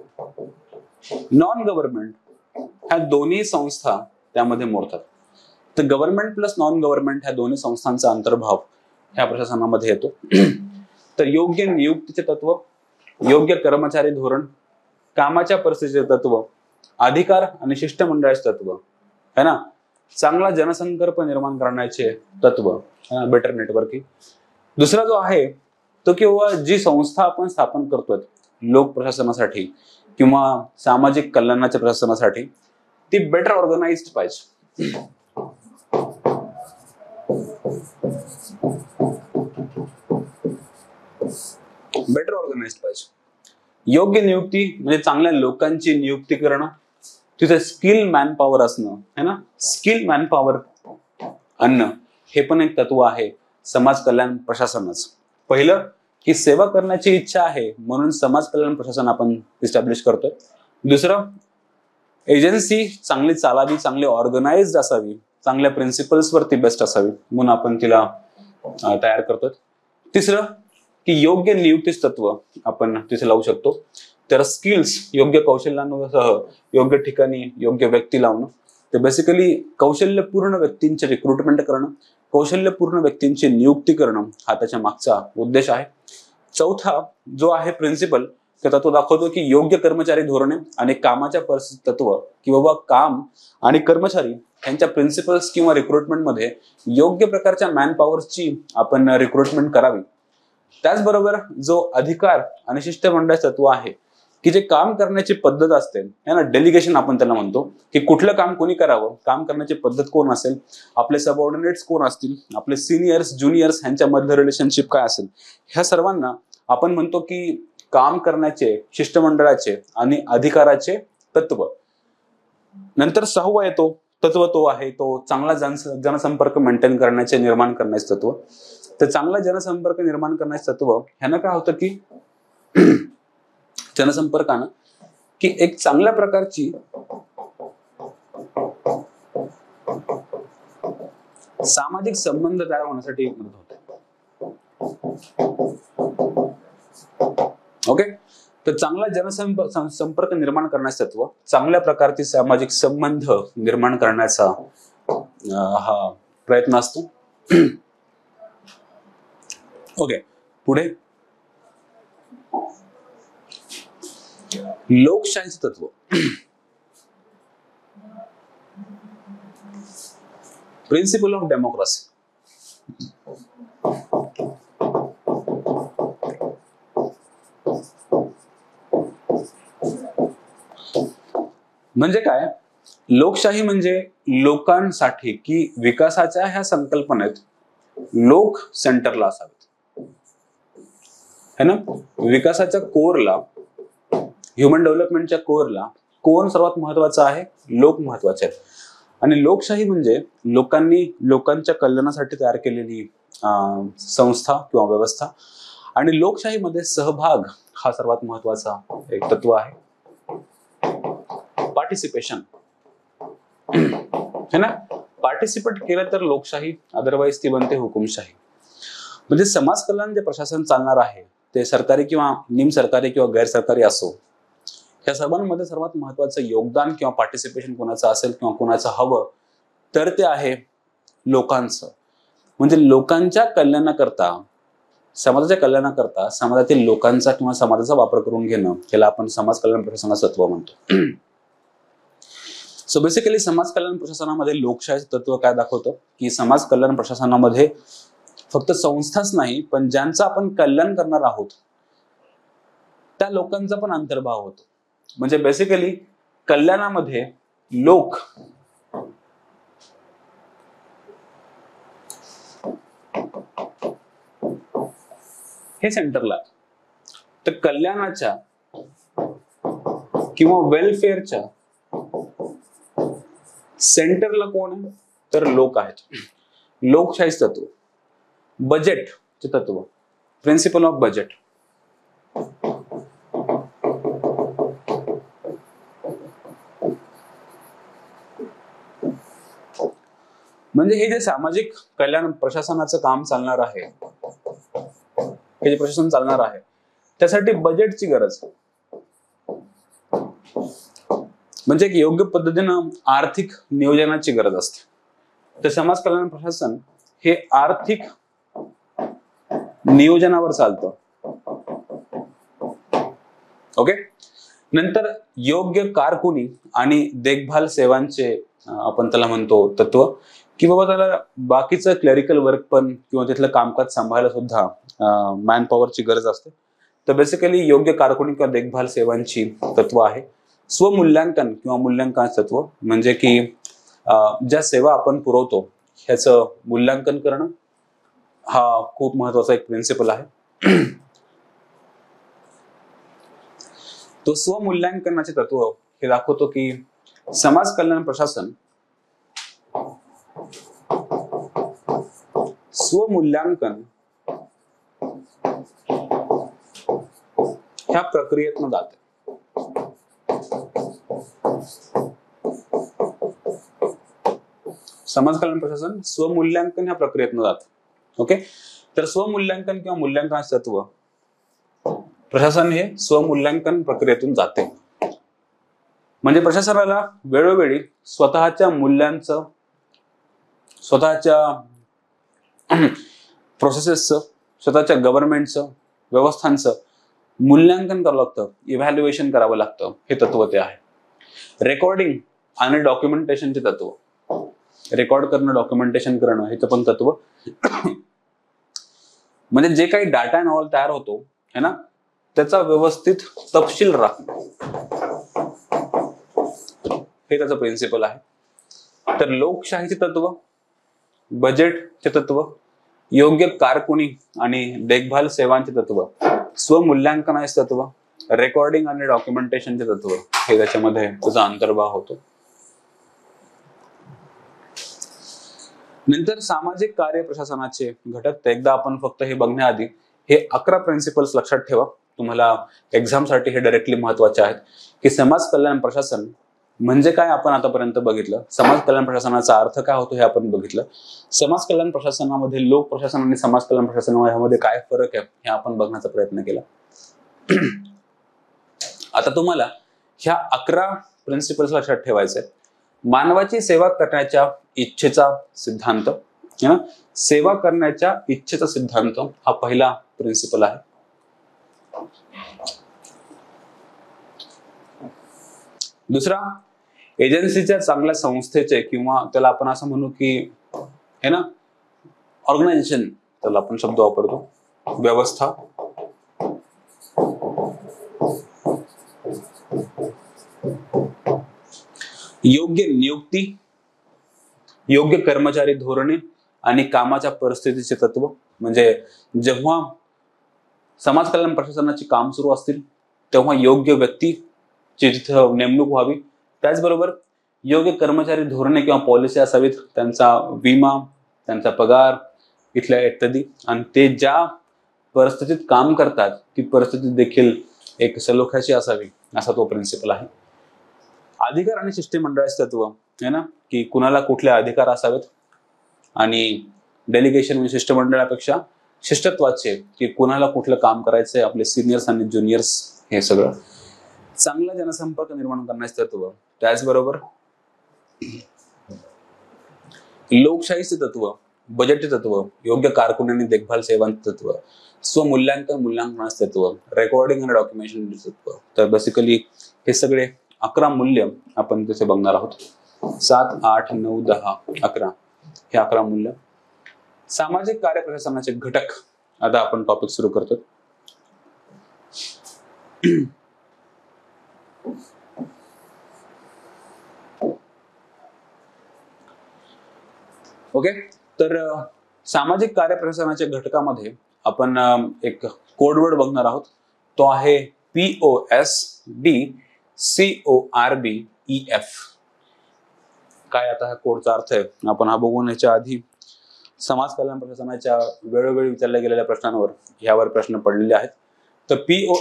नॉन गव्हर्नमेंट ह्या दोन्ही संस्था त्यामध्ये मोडतात. तर गव्हर्नमेंट प्लस नॉन गव्हर्नमेंट ह्या दोन्ही संस्थांचा अंतर्भाव ह्या प्रशासनामध्ये येतो. तर योग्य नियुक्तीचे तत्व, योग्य कर्मचारी धोरण, कामाच्या परिस्थितीचे तत्व, अधिकार आणि शिष्टमंडळाचे तत्व है ना, चांगला जनसंपर्क निर्माण करण्याचे तत्व, बेटर नेटवर्किंग. दुसरा जो आहे तो किंवा जी संस्था आपण स्थापन करतोय लोक प्रशासनासाठी किंवा सामाजिक कल्याणाच्या प्रशासनासाठी, ती बेटर ऑर्गनाइज्ड पाहिजे. बेटर ऑर्गनाइज्ड पाहिजे. योग्य नियुक्ती म्हणजे चांगल्या लोकांची नियुक्ती करणं, तिथे स्किल मॅन पॉवर असणं है ना, स्किल मॅन पॉवर आणणं हे पण एक तत्व आहे समाज कल्याण प्रशासनाचं. पहिलं की सेवा करण्याची इच्छा आहे म्हणून समाज कल्याण प्रशासन आपण इस्टॅब्लिश करतोय. दुसरं एजन्सी चांगली चालावी, चांगली ऑर्गनाइज्ड असावी, चांगल्या प्रिन्सिपल्स वरती बेस्ट असावी म्हणून आपण तिला तयार करतोय. तिसरं की योग्य नियुक्तीच तत्व आपण तिथे लावू शकतो. तर स्किल्स, योग्य कौशल्यांसह योग्य ठिकाणी योग्य व्यक्ती लावणं. ते बेसिकली कौशल्यपूर्ण व्यक्तींचे रिक्रुटमेंट करणं, कौशल्यपूर्ण व्यक्तींची नियुक्ती करणं हा त्याच्या मागचा उद्देश आहे. चौथा जो आहे प्रिन्सिपल, ते तत्व दाखवतो की योग्य कर्मचारी धोरणे आणि कामाच्या परिस्थिती तत्व की बाबा काम आणि कर्मचारी यांच्या प्रिन्सिपल्स किंवा रिक्रुटमेंटमध्ये योग्य प्रकारच्या मॅन पॉवरची आपण रिक्रुटमेंट करावी. त्याचबरोबर जो अधिकार आणि शिष्टमंडळाचे तत्व आहे की जे काम करण्याची पद्धत असते है ना, डेलिगेशन आपण त्याला म्हणतो की कुठलं काम कोणी करावं, काम करण्याची पद्धत कोण असेल, आपले सबऑर्डिनेट्स कोण असतील, आपले सिनियर्स ज्युनियर्स ह्यांच्यामधलं रिलेशनशिप काय असेल, ह्या सर्वांना आपण म्हणतो की काम करण्याचे, शिष्टमंडळाचे आणि अधिकाराचे तत्व. नंतर सहावा येतो तत्व तो आहे तो चांगला जनसंपर्क मेंटेन करण्याचे निर्माण करण्याचे तत्व. तर चांगला जनसंपर्क निर्माण करण्याचे तत्व ह्यानं काय होतं की जनसंपर्कानं की एक चांगल्या प्रकारची सामाजिक संबंध तयार होण्यासाठी मदत होते. ओके, तर चांगला जनसंपर्क निर्माण करण्याचं तत्व चांगल्या प्रकारचे सामाजिक संबंध निर्माण करण्याचा हा प्रयत्न असतो. ओके, पुढे लोकशाहीचं तत्व. Principle of democracy. म्हणजे काय? लोकशाही म्हणजे लोकांसाठी की विकासाच्या ह्या संकल्पनेत लोक सेंटरला असावेत, है ना. विकासाच्या कोरला, ह्युमन डेव्हलपमेंटच्या कोरला कोण सर्वात महत्वाचा आहे? लोक महत्वाचे आहेत. आणि लोकशाही म्हणजे लोकांच्या कल्याणासाठी तयार केलेली संस्था किंवा व्यवस्था. आणि लोकशाहीमध्ये सहभाग हा सर्वात महत्वाचा एक तत्व आहे. पार्टिसिपेशन, है ना. पार्टिसिपेट केलं तर लोकशाही, अदरवाईज ती बनते हुकुमशाही. म्हणजे समाज कल्याण जे प्रशासन चालणार आहे ते सरकारी किंवा निमसरकारी किंवा गैरसरकारी असो, या सर्वांमध्ये सर्वात महत्वाचं योगदान किंवा पार्टिसिपेशन कोणाचं असेल किंवा कोणाचं हवं तर ते आहे लोकांचं. म्हणजे लोकांच्या कल्याणाकरता, समाजाच्या कल्याणाकरता समाजातील लोकांचा किंवा समाजाचा वापर करून घेणं, याला आपण समाज कल्याण प्रशासनाचं तत्व म्हणतो. सो बेसिकली समाज कल्याण प्रशासनामध्ये लोकशाहीचं तत्व काय दाखवतं की समाज कल्याण प्रशासनामध्ये फक्त संस्थाच नाही, पण ज्यांचं आपण कल्याण करणार आहोत त्या लोकांचा पण अंतर्भाव होतो. म्हणजे बेसिकली कल्याणामध्ये लोक हे सेंटरला, तर कल्याणाच्या किंवा वेलफेअरच्या सेंटरला कोण आहे? तर लोक आहेत. लोकशाहीचं तत्व. बजेटचे तत्व, प्रिन्सिपल ऑफ बजेट. म्हणजे हे जे सामाजिक कल्याण प्रशासनाचं काम चालणार आहे, हे जे प्रशासन चालणार आहे त्यासाठी बजेटची गरज. म्हणजे एक योग्य पद्धतीनं आर्थिक नियोजनाची गरज असते. तर समाज कल्याण प्रशासन हे आर्थिक नियोजनावर चालतं. ओके. नंतर योग्य कारकुनी आणि देखभाल सेवांचे आपण त्याला म्हणतो तत्व, की बाबा त्याला बाकीचं क्लरिकल वर्क पण किंवा तिथलं कामकाज सांभाळायला सुद्धा मॅन पॉवरची गरज असते. तर बेसिकली योग्य कारकुनी किंवा देखभाल सेवांची तत्व आहे. स्वमूल्यांकन किंवा मूल्यांकन तत्व, म्हणजे की ज्या सेवा आपण पुरवतो ह्याचं मूल्यांकन करणं हा खूप महत्वाचा एक प्रिन्सिपल आहे. तो स्वमूल्यांकनाचे तत्व हे दाखवतो की समाज कल्याण प्रशासन स्वमूल्यांकन ह्या प्रक्रियेतून जाते. समाज कल्याण प्रशासन स्वमूल्यांकन ह्या प्रक्रियेतून जाते. ओके. तर स्वमूल्यांकन किंवा मूल्यांकनाचे तत्व, प्रशासन हे स्वमूल्यांकन प्रक्रियेतून जाते. म्हणजे प्रशासनाला वेळोवेळी स्वतःच्या मूल्यांचं, स्वतःच्या प्रोसेसेसचं, स्वतःच्या गव्हर्नमेंटचं, व्यवस्थांचं मूल्यांकन करावं लागतं, इव्हॅल्युएशन करावं लागतं. हे तत्व ते आहे. रेकॉर्डिंग आणि डॉक्युमेंटेशनचे तत्व. रेकॉर्ड करणं, डॉक्युमेंटेशन करणं हे पण तत्व. म्हणजे जे काही डाटा अँड ऑल तयार होतो है ना, त्याचा व्यवस्थित तपशील राखणं हे त्याचं प्रिन्सिपल आहे. तर लोकशाहीचे तत्व, बजेटचे तत्व, योग्य कारकुनी आणि देखभाल सेवांचे तत्व, स्वमूल्यांकनाचे तत्व, रेकॉर्डिंग आणि डॉक्युमेंटेशनचे तत्व हे त्याच्यामध्ये त्याचा अंतर्भाव होतो. नंतर सामाजिक कार्य प्रशासनाचे घटक. तर एकदा आपण फक्त हे बघण्याआधी हे 11 प्रिन्सिपल्स लक्षात ठेवा. तुम्हाला एक्झामसाठी हे डायरेक्टली महत्वाचे आहेत की समाज कल्याण प्रशासन म्हणजे काय आपण आतापर्यंत बघितलं. समाज कल्याण प्रशासनाचा अर्थ काय होतो हे आपण बघितलं. समाज कल्याण प्रशासनामध्ये लोक प्रशासन आणि समाज कल्याण प्रशासन यामध्ये काय फरक आहे हे आपण बघण्याचा प्रयत्न केला. आता तुम्हाला ह्या 11 प्रिन्सिपल्स लक्षात ठेवायचे. मानवाची सेवा करण्याच्या इच्छेचा सिद्धांत, सेवा करण्याच्या इच्छेचा सिद्धांत हा पहिला प्रिन्सिपल आहे. दुसरा, एजन्सीच्या चांगल्या संस्थेचे किंवा त्याला आपण असं म्हणू की है ना ऑर्गनायझेशन, त्याला आपण शब्द वापरतो, व्यवस्था योग्य नियुक्ती, योग्य कर्मचारी धोरणे आणि कामाच्या परिस्थितीचे तत्व. म्हणजे जेव्हा समाज कल्याण प्रशासनाची काम सुरू असतील तेव्हा योग्य व्यक्तीची जिथं नेमणूक व्हावी, त्याचबरोबर योग्य कर्मचारी धोरणे किंवा पॉलिसी असावीत, त्यांचा विमा, त्यांचा पगार इथल्या इत्यादी, आणि ते ज्या परिस्थितीत काम करतात ती परिस्थिती देखील एक सलोख्याची असावी, असा तो प्रिन्सिपल आहे. अधिकार आणि शिष्टमंडळाचे तत्व आहे ना, की कुणाला कुठले अधिकार असावेत, आणि डेलिगेशन म्हणजे शिष्टमंडळापेक्षा शिष्टत्वाचे, की कुणाला कुठलं काम करायचंय, आपले सिनियर्स आणि ज्युनियर्स, हे सगळं. चांगला जनसंपर्क निर्माण करण्याचे तत्व, त्याचबरोबर लोकशाहीचे तत्व, बजेटचे तत्व, योग्य कारकुनी देखभाल सेवांचे तत्व, मूल्यांकनाचे तत्व, रेकॉर्डिंग आणि डॉक्युमेंटेशनचे तत्व. तर बेसिकली हे सगळे 11 मूल्य आपण तिथे बघणार आहोत. 7, 8, 9, 10, 11 हे 11 मूल्य. सामाजिक कार्य प्रशासनाचे घटक आता आपण टॉपिक सुरू करतो. ओके, तर सामाजिक कार्य प्रशासनाच्या घटकामध्ये आपण एक कोडवर्ड बघणार आहोत. तो आहे POSDCORBEF. काय आता हा कोडचा अर्थ आहे आपण हा बघून याच्या आधी समाज कल्याण प्रशासनाच्या वेळोवेळी विचारल्या गेलेल्या प्रश्नांवर यावर प्रश्न पडलेले आहेत. तर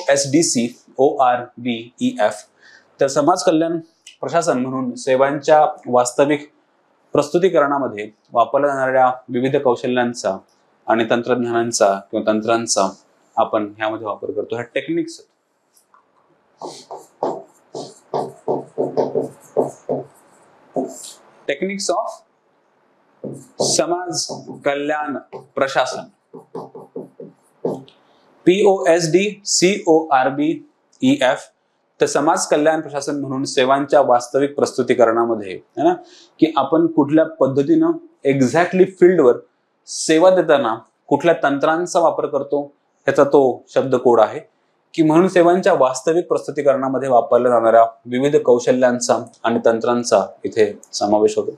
POSDCORBEF, तर समाज कल्याण प्रशासन म्हणून सेवांच्या वास्तविक प्रस्तुतीकरणामध्ये वापरल्या जाणाऱ्या विविध कौशल्यांचा आणि तंत्रज्ञानांचा किंवा तंत्रांचा आपण ह्यामध्ये वापर करतो. ह्या टेक्निक्स ऑफ समाज कल्याण प्रशासन. POSDCORBEF, तर समाज कल्याण प्रशासन म्हणून सेवांच्या वास्तविक प्रस्तुतीकरणामध्ये है ना, की आपण कुठल्या पद्धतीनं एक्झॅक्टली फील्डवर सेवा देताना कुठल्या तंत्रांचा वापर करतो ह्याचा तो शब्द कोड आहे. की म्हणून सेवांच्या वास्तविक प्रस्तुतीकरणामध्ये वापरल्या जाणाऱ्या विविध कौशल्यांचा आणि तंत्रांचा इथे समावेश होतो.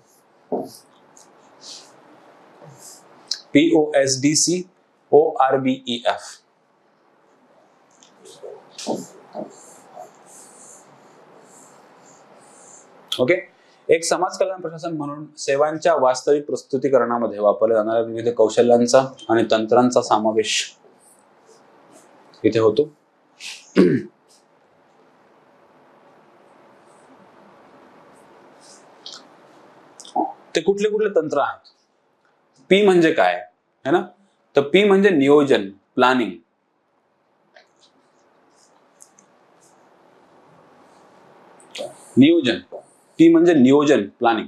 POSDCORBEF. ओके, एक समाज कल्याण प्रशासन म्हणून सेवांच्या वास्तविक प्रस्तुतीकरणामध्ये वापरल्या जाणाऱ्या विविध कौशल्यांचा आणि तंत्रांचा समावेश इथे होतो. ते कुठले कुठले तंत्र आहेत? पी म्हणजे काय है ना, तर पी म्हणजे नियोजन, प्लॅनिंग. नियोजन, पी म्हणजे नियोजन, प्लॅनिंग.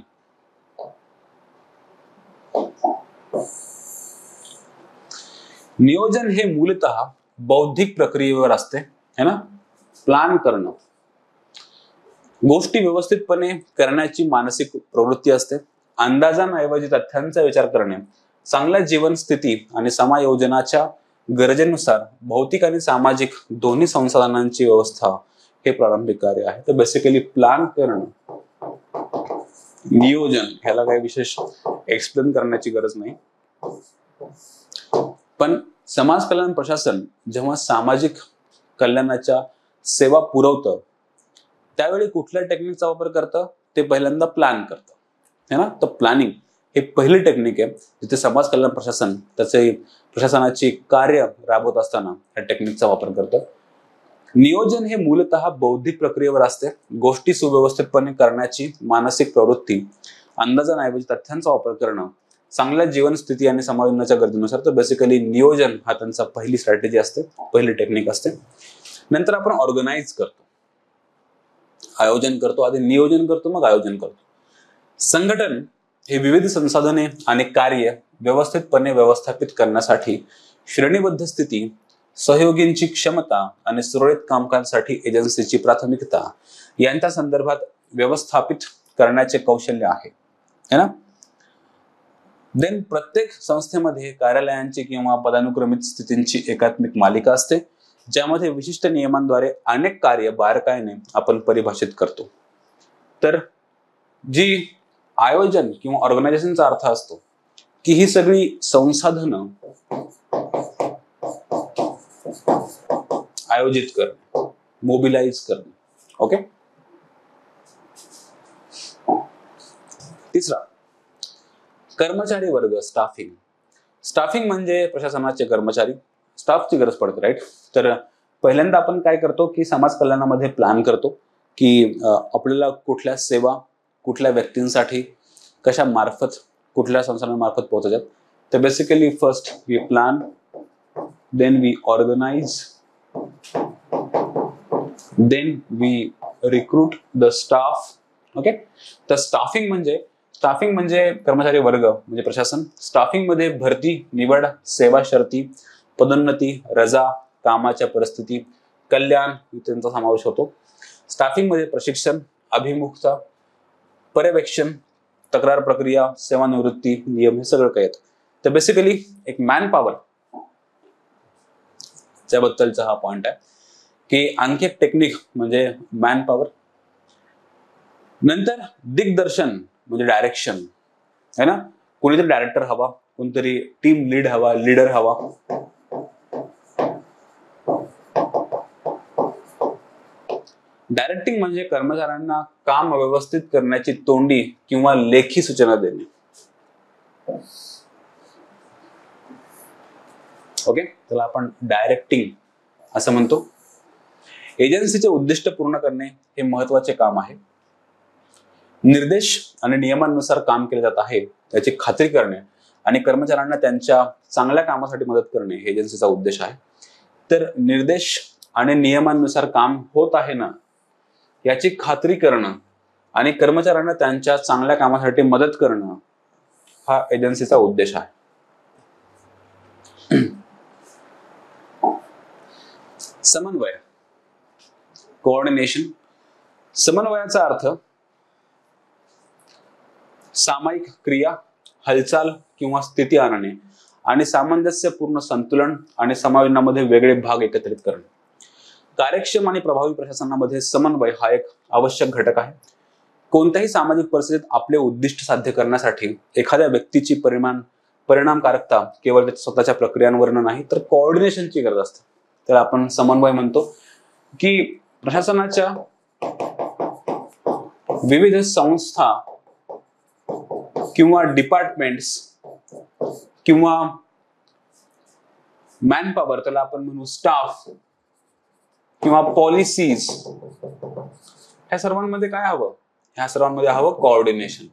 नियोजन हे मूलतः बौद्धिक प्रक्रियेवर असते है ना. प्लॅन करणं, गोष्टी व्यवस्थितपणे करण्याची मानसिक प्रवृत्ती असते. अंदाजांऐवजी तथ्यांचा विचार करणे, चांगल्या जीवन स्थिती आणि समायोजनाच्या गरजेनुसार भौतिक आणि सामाजिक दोन्ही संसाधनांची व्यवस्था हे प्रारंभिक कार्य आहे. तर बेसिकली प्लॅन करणं, नियोजन, ह्याला काही विशेष एक्सप्लेन करण्याची गरज नाही. पण समाज कल्याण प्रशासन जेव्हा सामाजिक कल्याणाच्या सेवा पुरवतं त्यावेळी कुठल्या टेक्निकचा वापर करतं, ते पहिल्यांदा प्लॅन करतं है ना. तर प्लॅनिंग हे पहिली टेक्निक आहे जिथे समाज कल्याण प्रशासन त्याचे प्रशासनाची कार्य राबवत असताना या टेक्निकचा वापर करतं. नियोजन हे मूलतः बौद्धिक प्रक्रियेवर असते. गोष्टी सुव्यवस्थितपणे करण्याची मानसिक प्रवृत्ती, अंदाजांऐवजी तथ्यांचा वापर करणं, चांगल्या जीवनस्थिती आणि समायोजनाच्या गरजेनुसार. तर बेसिकली नियोजन हा त्यांचा पहिली स्ट्रॅटेजी असते, पहिली टेक्निक असते. नंतर आपण ऑर्गनाइज करतो, आयोजन करतो. आधी नियोजन करतो, मग आयोजन करतो. संघटन हे विविध संसाधने आणि कार्य व्यवस्थितपणे व्यवस्थापित करण्यासाठी श्रेणीबद्ध स्थिती, सहयोगींची क्षमता आणि सुरळीत कामकाजासाठी एजन्सीची प्राथमिकता यांच्या संदर्भात व्यवस्थापित करण्याचे कौशल्य आहे, है ना. देन प्रत्येक संस्थेमध्ये कार्यालयांची किंवा पदानुक्रमित स्थितींची एकात्मिक मालिका असते, ज्यामध्ये विशिष्ट नियमांद्वारे अनेक कार्य बारकाईने आपण परिभाषित करतो. तर जी आयोजन किंवा ऑर्गनायझेशनचा अर्थ असतो की ही सगळी संसाधनं आयोजित करणे, मोबिलाइज करणे. ओके. तिसरा, कर्मचारी वर्ग, स्टाफिंग. स्टाफिंग म्हणजे प्रशासनाचे कर्मचारी, स्टाफची गरज पडते, राईट. तर पहिल्यांदा आपण काय करतो की समाज कल्याणामध्ये प्लॅन करतो की आपल्याला कुठल्या सेवा कुठल्या व्यक्तींसाठी कशा मार्फत कुठल्या संस्थांमार्फत पोहोचतात. तर basically first we plan, then we organize, then we recruit the staff. Okay. तर स्टाफिंग म्हणजे कर्मचारी वर्ग म्हणजे प्रशासन. स्टाफिंग मध्ये भरती, निवड, सेवा शर्ती, पदोन्नती, रजा, कामाच्या परिस्थिती, कल्याण इत्यादींचा समावेश होतो. स्टाफिंग मध्ये प्रशिक्षण, अभिमुखता, पर्यवेक्षण, तक्रार प्रक्रिया, सेवानिवृत्ती, नियम हे सगळं काही येतं. तर बेसिकली एक मॅन पॉवर त्याबद्दलचा हा पॉइंट आहे की आणखी एक टेक्निक म्हणजे मॅन पॉवर. नंतर दिग्दर्शन म्हणजे डायरेक्शन, है ना. कोणीतरी डायरेक्टर हवा, कोणतरी टीम लीड हवा, लीडर हवा. डायरेक्टिंग म्हणजे कर्मचाऱ्यांना काम व्यवस्थित करण्याची तोंडी किंवा लेखी सूचना देणे. ओके. त्याला आपण डायरेक्टिंग असं म्हणतो. एजन्सीचे उद्दिष्ट पूर्ण करणे हे महत्वाचे काम आहे. निर्देश आणि नियमांनुसार काम केले जात आहे याची खात्री करणे आणि कर्मचाऱ्यांना त्यांच्या चांगल्या कामासाठी मदत करणे हे एजन्सीचा उद्देश आहे. तर निर्देश आणि नियमांनुसार काम होत आहे ना याची खात्री करणं आणि कर्मचाऱ्यांना त्यांच्या चांगल्या कामासाठी मदत करणं हा एजन्सीचा उद्देश आहे. समन्वय, कोऑर्डिनेशन. समन्वयाचा अर्थ सामायिक क्रिया, हालचाल किंवा स्थिती आणणे आणि सामंजस्यपूर्ण संतुलन आणि समायोजनामध्ये वेगळे भाग एकत्रित करणे. कार्यक्षम आणि प्रभावी प्रशासनामध्ये समन्वय हा एक आवश्यक घटक आहे. कोणत्याही सामाजिक परिस्थितीत आपले उद्दिष्ट साध्य करण्यासाठी एखाद्या व्यक्तीची परिणामकारकता केवळ त्याच्या स्वतःच्या प्रक्रियांवरनं नाही तर कोऑर्डिनेशनची गरज असते. तर आपण समन्वय म्हणतो की प्रशासनाच्या विविध संस्था किंवा डिपार्टमेंट्स किंवा मॅन पॉवर, त्याला आपण म्हणू स्टाफ किंवा पॉलिसीज, ह्या सर्वांमध्ये काय हवं? ह्या सर्वांमध्ये हवं कोऑर्डिनेशन.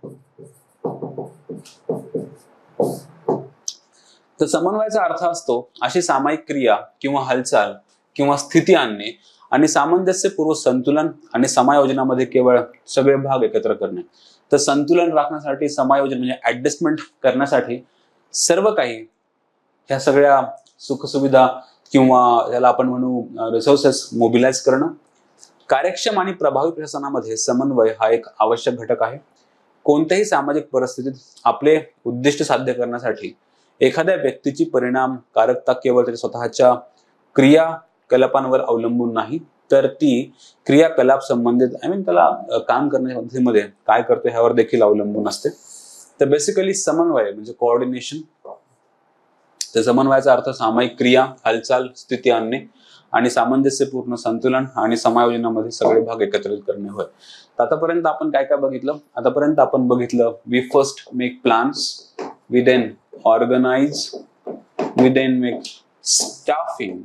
तर समन्वयाचा अर्थ असतो अशी सामायिक क्रिया किंवा हालचाल किंवा स्थिती आणणे आणि सामंजस्यपूर्व संतुलन आणि समायोजनामध्ये केवळ सगळे भाग एकत्र करणे. तर संतुलन राखण्यासाठी, समायोजन म्हणजे ऍडजस्टमेंट करण्यासाठी सर्व काही ह्या सगळ्या सुखसुविधा किंवा याला आपण म्हणू रिसोर्सेस मोबिलाइज करणं. कार्यक्षम आणि प्रभावी प्रशासनामध्ये समन्वय हा एक आवश्यक घटक आहे. कोणत्याही सामाजिक परिस्थितीत आपले उद्दिष्ट साध्य करण्यासाठी एखाद्या व्यक्तीची परिणामकारकता केवळ त्याच्या स्वतःच्या क्रियाकलापांवर अवलंबून नाही तर ती क्रियाकलाप संबंधित त्याला काम करण्याच्या पद्धतीमध्ये काय करतो ह्यावर देखील अवलंबून असते. तर बेसिकली समन्वय म्हणजे कोऑर्डिनेशन तर समन्वयाचा अर्थ सामायिक क्रिया, हालचाल, स्थिती आणणे आणि सामंजस्यपूर्ण संतुलन आणि समायोजनामध्ये सगळे भाग एकत्रित करणे होय. तर आतापर्यंत आपण काय काय बघितलं? आतापर्यंत आपण बघितलं, we first make plans, we then organize, we then make staffing,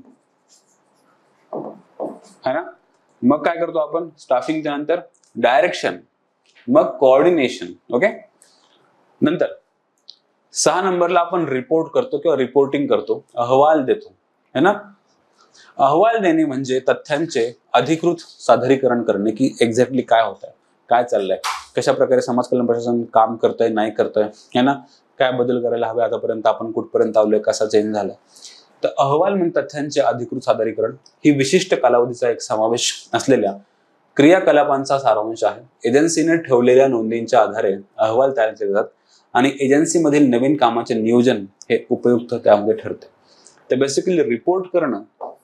है ना. मग काय करतो आपण? स्टाफिंगच्या नंतर डायरेक्शन, मग कोऑर्डिनेशन. ओके. नंतर 6 नंबरला आपण रिपोर्ट करतो किंवा रिपोर्टिंग करतो, अहवाल देतो, है ना. अहवाल देणे म्हणजे तथ्यांचे अधिकृत सादरीकरण करणे, की एक्झॅक्टली काय होत आहे, काय चाललंय, कशा प्रकारे समाज कल्याण प्रशासन काम करतंय, नाही करतंय, है ना, काय बदल करायला हवे, आतापर्यंत आपण कुठपर्यंत आलोय, कसा चेंज झाला. तर अहवाल म्हणजे तथ्यांचे अधिकृत सादरीकरण, ही विशिष्ट कालावधीचा एक समावेश असलेल्या क्रियाकलापांचा सारांश आहे. एजन्सीने ठेवलेल्या नोंदींच्या आधारे अहवाल तयार केले जातात आणि एजन्सीमधील नवीन कामाचे नियोजन हे उपयुक्त त्यामध्ये ठरते. तर बेसिकली रिपोर्ट करणं,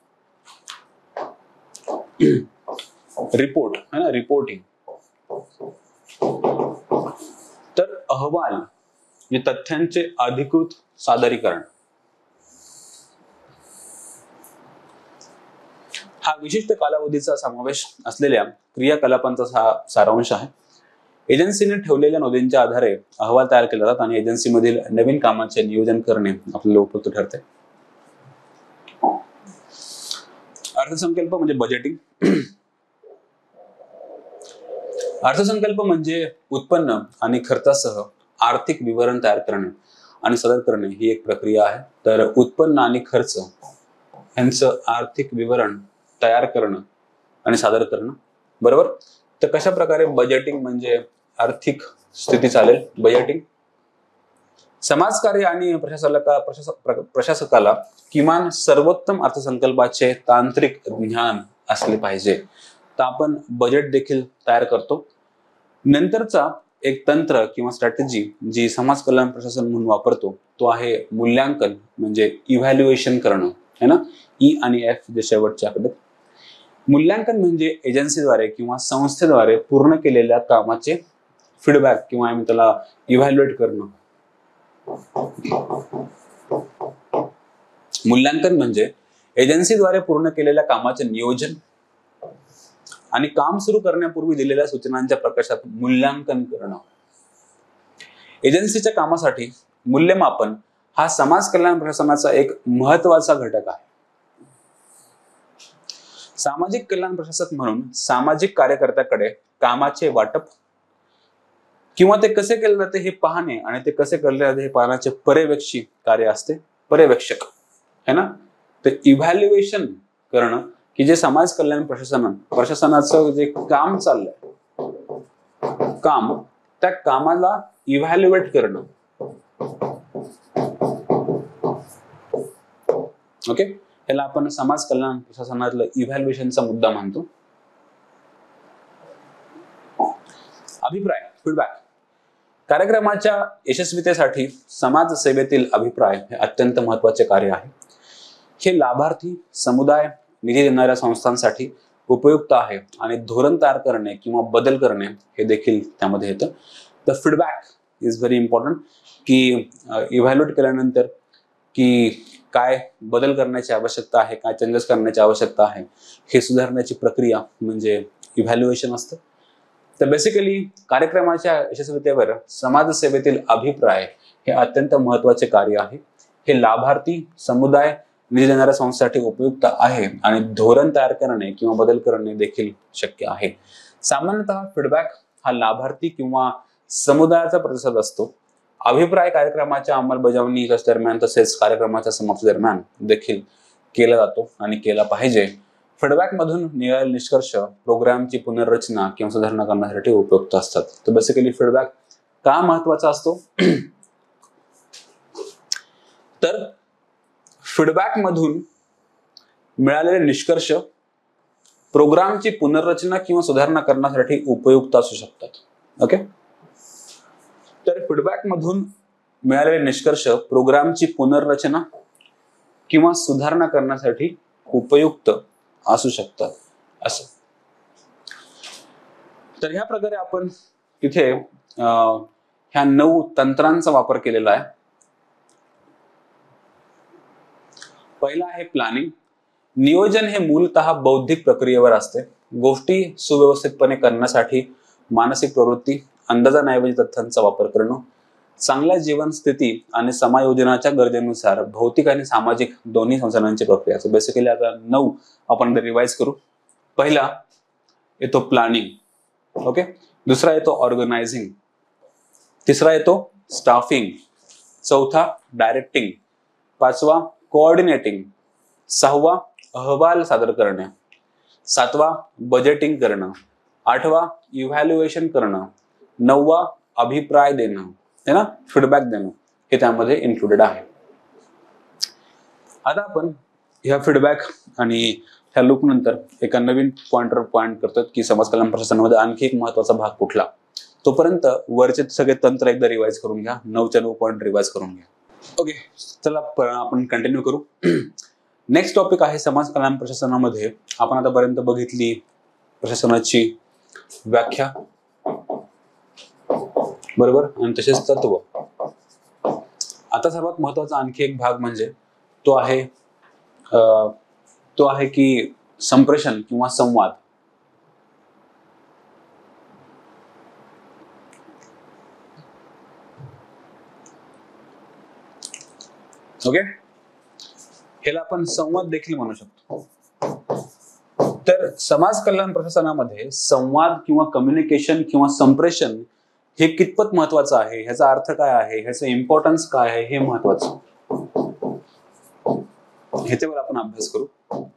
रिपोर्ट है ना, रिपोर्टिंग. तर अहवाल म्हणजे तथ्यांचे अधिकृत सादरीकरण, हा विशिष्ट कालावधीचा समावेश असलेल्या क्रियाकलापांचा सारांश आहे. एजन्सीने ठेवलेल्या नोंदींच्या आधारे अहवाल तयार केले जातात आणि एजन्सीमधील नवीन कामाचे नियोजन करणे आपल्याला उपयुक्त ठरते. अर्थसंकल्प म्हणजे बजेटिंग. अर्थसंकल्प म्हणजे उत्पन्न आणि खर्चासह आर्थिक विवरण तयार करणे आणि सादर करणे ही एक प्रक्रिया आहे. तर उत्पन्न आणि खर्च यांचं आर्थिक विवरण तयार करणं आणि सादर करणं, बरोबर. तर कशा प्रकारे बजेटिंग म्हणजे आर्थिक स्थिती चालेल. बजेटिंग समाजकार्य आणि प्रशासकाला किमान सर्वोत्तम अर्थसंकल्पाचे तांत्रिक ज्ञान असले पाहिजे. तर आपण बजेट देखील तयार करतो. नंतरचा एक तंत्र किंवा स्ट्रॅटेजी जी समाज कल्याण प्रशासन म्हणून वापरतो तो आहे मूल्यांकन, म्हणजे इव्हॅल्युएशन करणं, है ना. ई आणि एफ जे शेवटच्या आकडेत. मूल्यांकन म्हणजे एजन्सीद्वारे किंवा संस्थेद्वारे पूर्ण केलेल्या कामाचे फीडबॅक किंवा आम्ही त्याला इव्हॅल्युएट करणं. मूल्यांकन म्हणजे एजन्सीद्वारे पूर्ण केलेल्या कामाचे नियोजन आणि काम सुरू करण्यापूर्वी दिलेल्या सूचनांच्या प्रकाशात मूल्यांकन करणं. एजन्सीच्या कामासाठी मूल्यमापन हा समाज कल्याण प्रशासनाचा एक महत्वाचा घटक आहे. सामाजिक कल्याण प्रशासक म्हणून सामाजिक कार्यकर्त्याकडे कामाचे वाटप किंवा ते कसे केले जाते हे पाहणे आणि ते कसे केले जाते हे पाहण्याचे पर्यवेक्षी कार्य असते, पर्यवेक्षक, है ना. तर इव्हॅल्युएशन करणं की जे समाज कल्याण प्रशासनाचं जे काम चाललंय, काम, त्या कामाला इव्हॅल्युएट करणं. ओके. याला आपण समाज कल्याण प्रशासनातलं इव्हॅल्युएशनचा मुद्दा मानतो. अभिप्राय, फीडबॅक. कार्यक्रमाच्या यशस्वीतेसाठी समाजसेवेतील अभिप्राय हे अत्यंत महत्वाचे कार्य आहे. हे लाभार्थी, समुदाय, निधी देणाऱ्या संस्थांसाठी उपयुक्त आहे आणि धोरण तयार करणे किंवा बदल करणे हे देखील त्यामध्ये येतं. The feedback is very important, की इव्हॅल्युएट केल्यानंतर की काय बदल करण्याची आवश्यकता आहे, काय चेंजेस करण्याची आवश्यकता आहे, हे सुधारण्याची प्रक्रिया म्हणजे इव्हॅल्युएशन असतं. तर बेसिकली कार्यक्रमाच्या यशस्वीतेवर समाजसेवेतील अभिप्राय हे अत्यंत महत्वाचे कार्य आहे. हे लाभार्थी, समुदाय, निधी देणाऱ्या संस्थेसाठी उपयुक्त आहे आणि धोरण तयार करणे किंवा बदल करणे देखील शक्य आहे. सामान्यतः फीडबॅक हा लाभार्थी किंवा समुदायाचा प्रतिसाद असतो. अभिप्राय कार्यक्रमाच्या अंमलबजावणी दरम्यान तसेच कार्यक्रमाच्या समाप्ती दरम्यान देखील केला जातो आणि केला पाहिजे. फीडबॅक मधून निघालेले निष्कर्ष प्रोग्रामची पुनर्रचना किंवा सुधारणा करण्यासाठी उपयुक्त असतात. तर बेसिकली फीडबॅक का महत्वाचा असतो? तर फीडबॅक मधून मिळालेले निष्कर्ष प्रोग्रामची पुनर्रचना किंवा सुधारणा करण्यासाठी उपयुक्त असू शकतात. ओके. तर फीडबॅक मधून मिळालेले निष्कर्ष प्रोग्रामची पुनर्रचना किंवा सुधारणा करण्यासाठी उपयुक्त असू शकतात असं. तर ह्या प्रकारे आपण तिथे ह्या 9 तंत्रांचा वापर केलेला आहे. पहिला आहे प्लॅनिंग. नियोजन हे मूलतः बौद्धिक प्रक्रियेवर असते. गोष्टी सुव्यवस्थितपणे करण्यासाठी मानसिक प्रवृत्ती, अंदाजांऐवजी तथ्यांचा वापर करणं, चांगल्या जीवनस्थिती आणि समायोजनाच्या गरजेनुसार भौतिक आणि सामाजिक दोन्ही संसाधनांची प्रक्रिया. सो बेसिकली आता 9 आपण रिवाइज करू. पहिला येतो प्लॅनिंग. ओके. दुसरा येतो ऑर्गनायझिंग. तिसरा येतो स्टाफिंग. चौथा डायरेक्टिंग. पाचवा कोऑर्डिनेटिंग. सहावा अहवाल सादर करणे. सातवा बजेटिंग करणं. आठवा इव्हॅल्युएशन करणं. नववा अभिप्राय देणं, है ना, फीडबॅक देणं, हे त्यामध्ये इन्क्लुडेड आहे. आता आपण ह्या फीडबॅक आणि ह्या लूप नंतर एका नवीन पॉइंटवर पॉइंट करतात की समाज कल्याण प्रशासनामध्ये आणखी एक महत्वाचा भाग कुठला. तोपर्यंत वरचे सगळे तंत्र एकदा रिवाइज करून घ्या, 9च्या 9 पॉइंट रिवाइज करून घ्या. ओके, चला आपण कंटिन्यू करू. नेक्स्ट टॉपिक आहे समाज कल्याण प्रशासनामध्ये आपण आतापर्यंत बघितली प्रशासनाची व्याख्या, बरोबर, आणि तसेच तत्व. आता सर्वात महत्वाचा आणखी एक भाग म्हणजे तो आहे की संप्रेषण किंवा संवाद. ओके, ह्याला आपण संवाद देखील म्हणू शकतो. तर समाज कल्याण प्रशासनामध्ये संवाद किंवा कम्युनिकेशन किंवा संप्रेषण हे कितपत महत्वाचं आहे, ह्याचा अर्थ काय आहे, ह्याचं इम्पॉर्टन्स काय आहे, हे महत्वाचं, ह्याच्यावर आपण अभ्यास करू.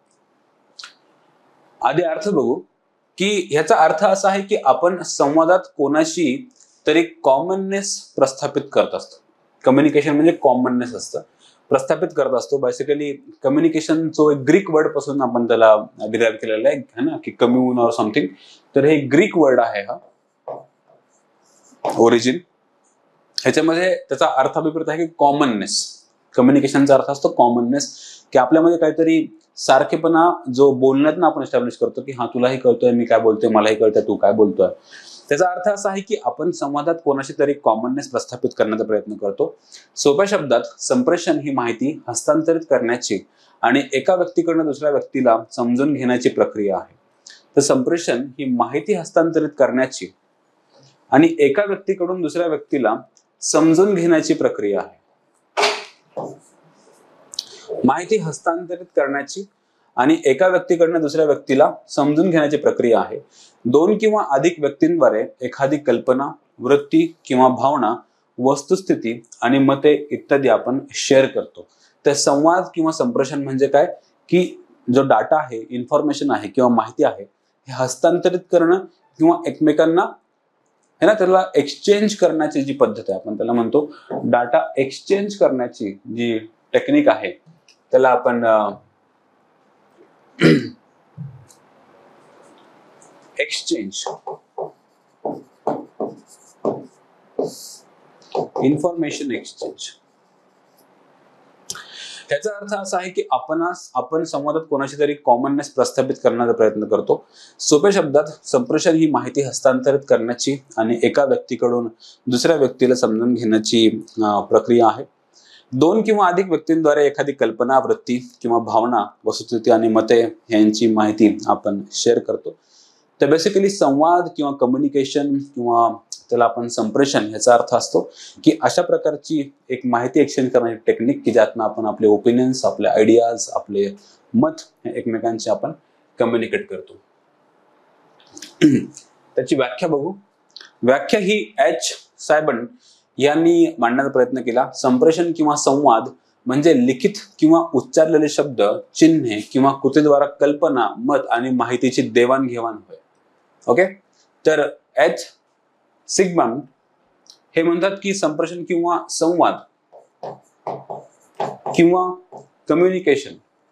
आधी अर्थ बघू की ह्याचा अर्थ असा आहे की आपण संवादात कोणाशी तरी कॉमननेस प्रस्थापित करत असतो. कम्युनिकेशन म्हणजे कॉमननेस असतं, प्रस्थापित करत असतो. बेसिकली कम्युनिकेशन जो एक ग्रीक वर्ड पासून आपण त्याला डिराइव्ह केलेला आहे ना, की कम्युन ऑर समथिंग. तर हे ग्रीक वर्ड आहे हा ओरिजिन. ह्याच्यामध्ये त्याचा अर्थ अभिप्रेत आहे की कॉमननेस. कम्युनिकेशनचा अर्थ असतो कॉमननेस, की आपल्यामध्ये काहीतरी सारखेपणा जो बोलण्यात आपण एस्टॅब्लिश करतो की हा तुलाही कळतोय मी काय बोलतोय, मलाही कळतंय तू काय बोलतोय. त्याचा अर्थ असा आहे की आपण संवादात कोणाशी तरी कॉमननेस प्रस्थापित करण्याचा प्रयत्न करतो. सोप्या शब्दात संप्रेषण ही माहिती हस्तांतरित करण्याची आणि एका व्यक्तीकडून दुसऱ्या व्यक्तीला समजून घेण्याची प्रक्रिया आहे. तर संप्रेषण ही माहिती हस्तांतरित करण्याची आणि एका व्यक्तीकडून दुसऱ्या व्यक्तीला समजून घेण्याची प्रक्रिया आहे. माहिती हस्तांतरित करण्याची आणि एका व्यक्तीकडून दुसऱ्या व्यक्तीला समजून घेण्याची प्रक्रिया आहे. 2 किंवा अधिक व्यक्तींद्वारे एखादी कल्पना, वृत्ती किंवा भावना, वस्तुस्थिती आणि मते इत्यादी आपण शेअर करतो. तर संवाद किंवा संप्रेषण म्हणजे काय, की जो डाटा आहे, इन्फॉर्मेशन आहे किंवा माहिती आहे, हे हस्तांतरित करणं किंवा एकमेकांना है ना त्याला एक्सचेंज करण्याची जी पद्धत आहे, आपण त्याला म्हणतो डाटा एक्सचेंज करण्याची जी टेक्निक आहे, त्याला आपण एक्सचेंज, इन्फॉर्मेशन एक्सचेंज. ह्याचा अर्थ असा आहे की आपण संवादात कोणाशी तरी कॉमननेस प्रस्थापित करण्याचा प्रयत्न करतो. सोप्या शब्दात संप्रेषण ही माहिती हस्तांतरित करण्याची आणि एका व्यक्तीकडून दुसऱ्या व्यक्तीला समजून घेण्याची प्रक्रिया आहे. 2 किंवा अधिक व्यक्तींद्वारे एखादी कल्पना, वृत्ती किंवा भावना, वस्तुस्थिती आणि मते यांची माहिती आपण शेअर करतो. तर बेसिकली संवाद किंवा कम्युनिकेशन किंवा त्याला आपण संप्रेषण ह्याचा अर्थ असतो की अशा प्रकारची एक माहिती एक्सचेंज करण्याची टेक्निक की ज्यातनं आपण आपले ओपिनियन्स, आपले आयडियाज, आपले मत एकमेकांशी आपण कम्युनिकेट करतो. त्याची व्याख्या बघू. व्याख्या ही एच. सायबन यांनी मांडण्याचा प्रयत्न केला. संप्रेषण किंवा संवाद म्हणजे लिखित किंवा उच्चारलेले शब्द, चिन्हे किंवा कृतीद्वारा कल्पना, मत आणि माहितीची देवाणघेवाण होय. ओके, तर एच. सिगमंड हे म्हणतात की संप्रेषण किंवा संवाद किंवा कम्युनिकेशन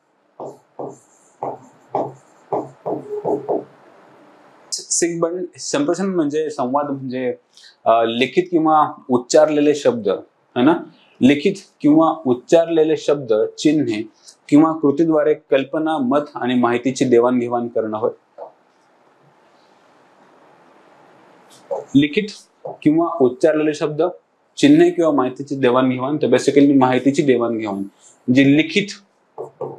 सिगमंड संप्रेषण म्हणजे संवाद म्हणजे लिखित किंवा उच्चारलेले शब्द है ना, लिखित किंवा उच्चारलेले शब्द, चिन्हे किंवा कृतीद्वारे कल्पना, मत आणि माहितीची देवाणघेवाण करणं होय. लिखित किंवा उच्चारलेले शब्द, चिन्हे किंवा माहितीची देवाणघेवाण. तर बेसिकली माहितीची देवाणघेवाण जी लिखित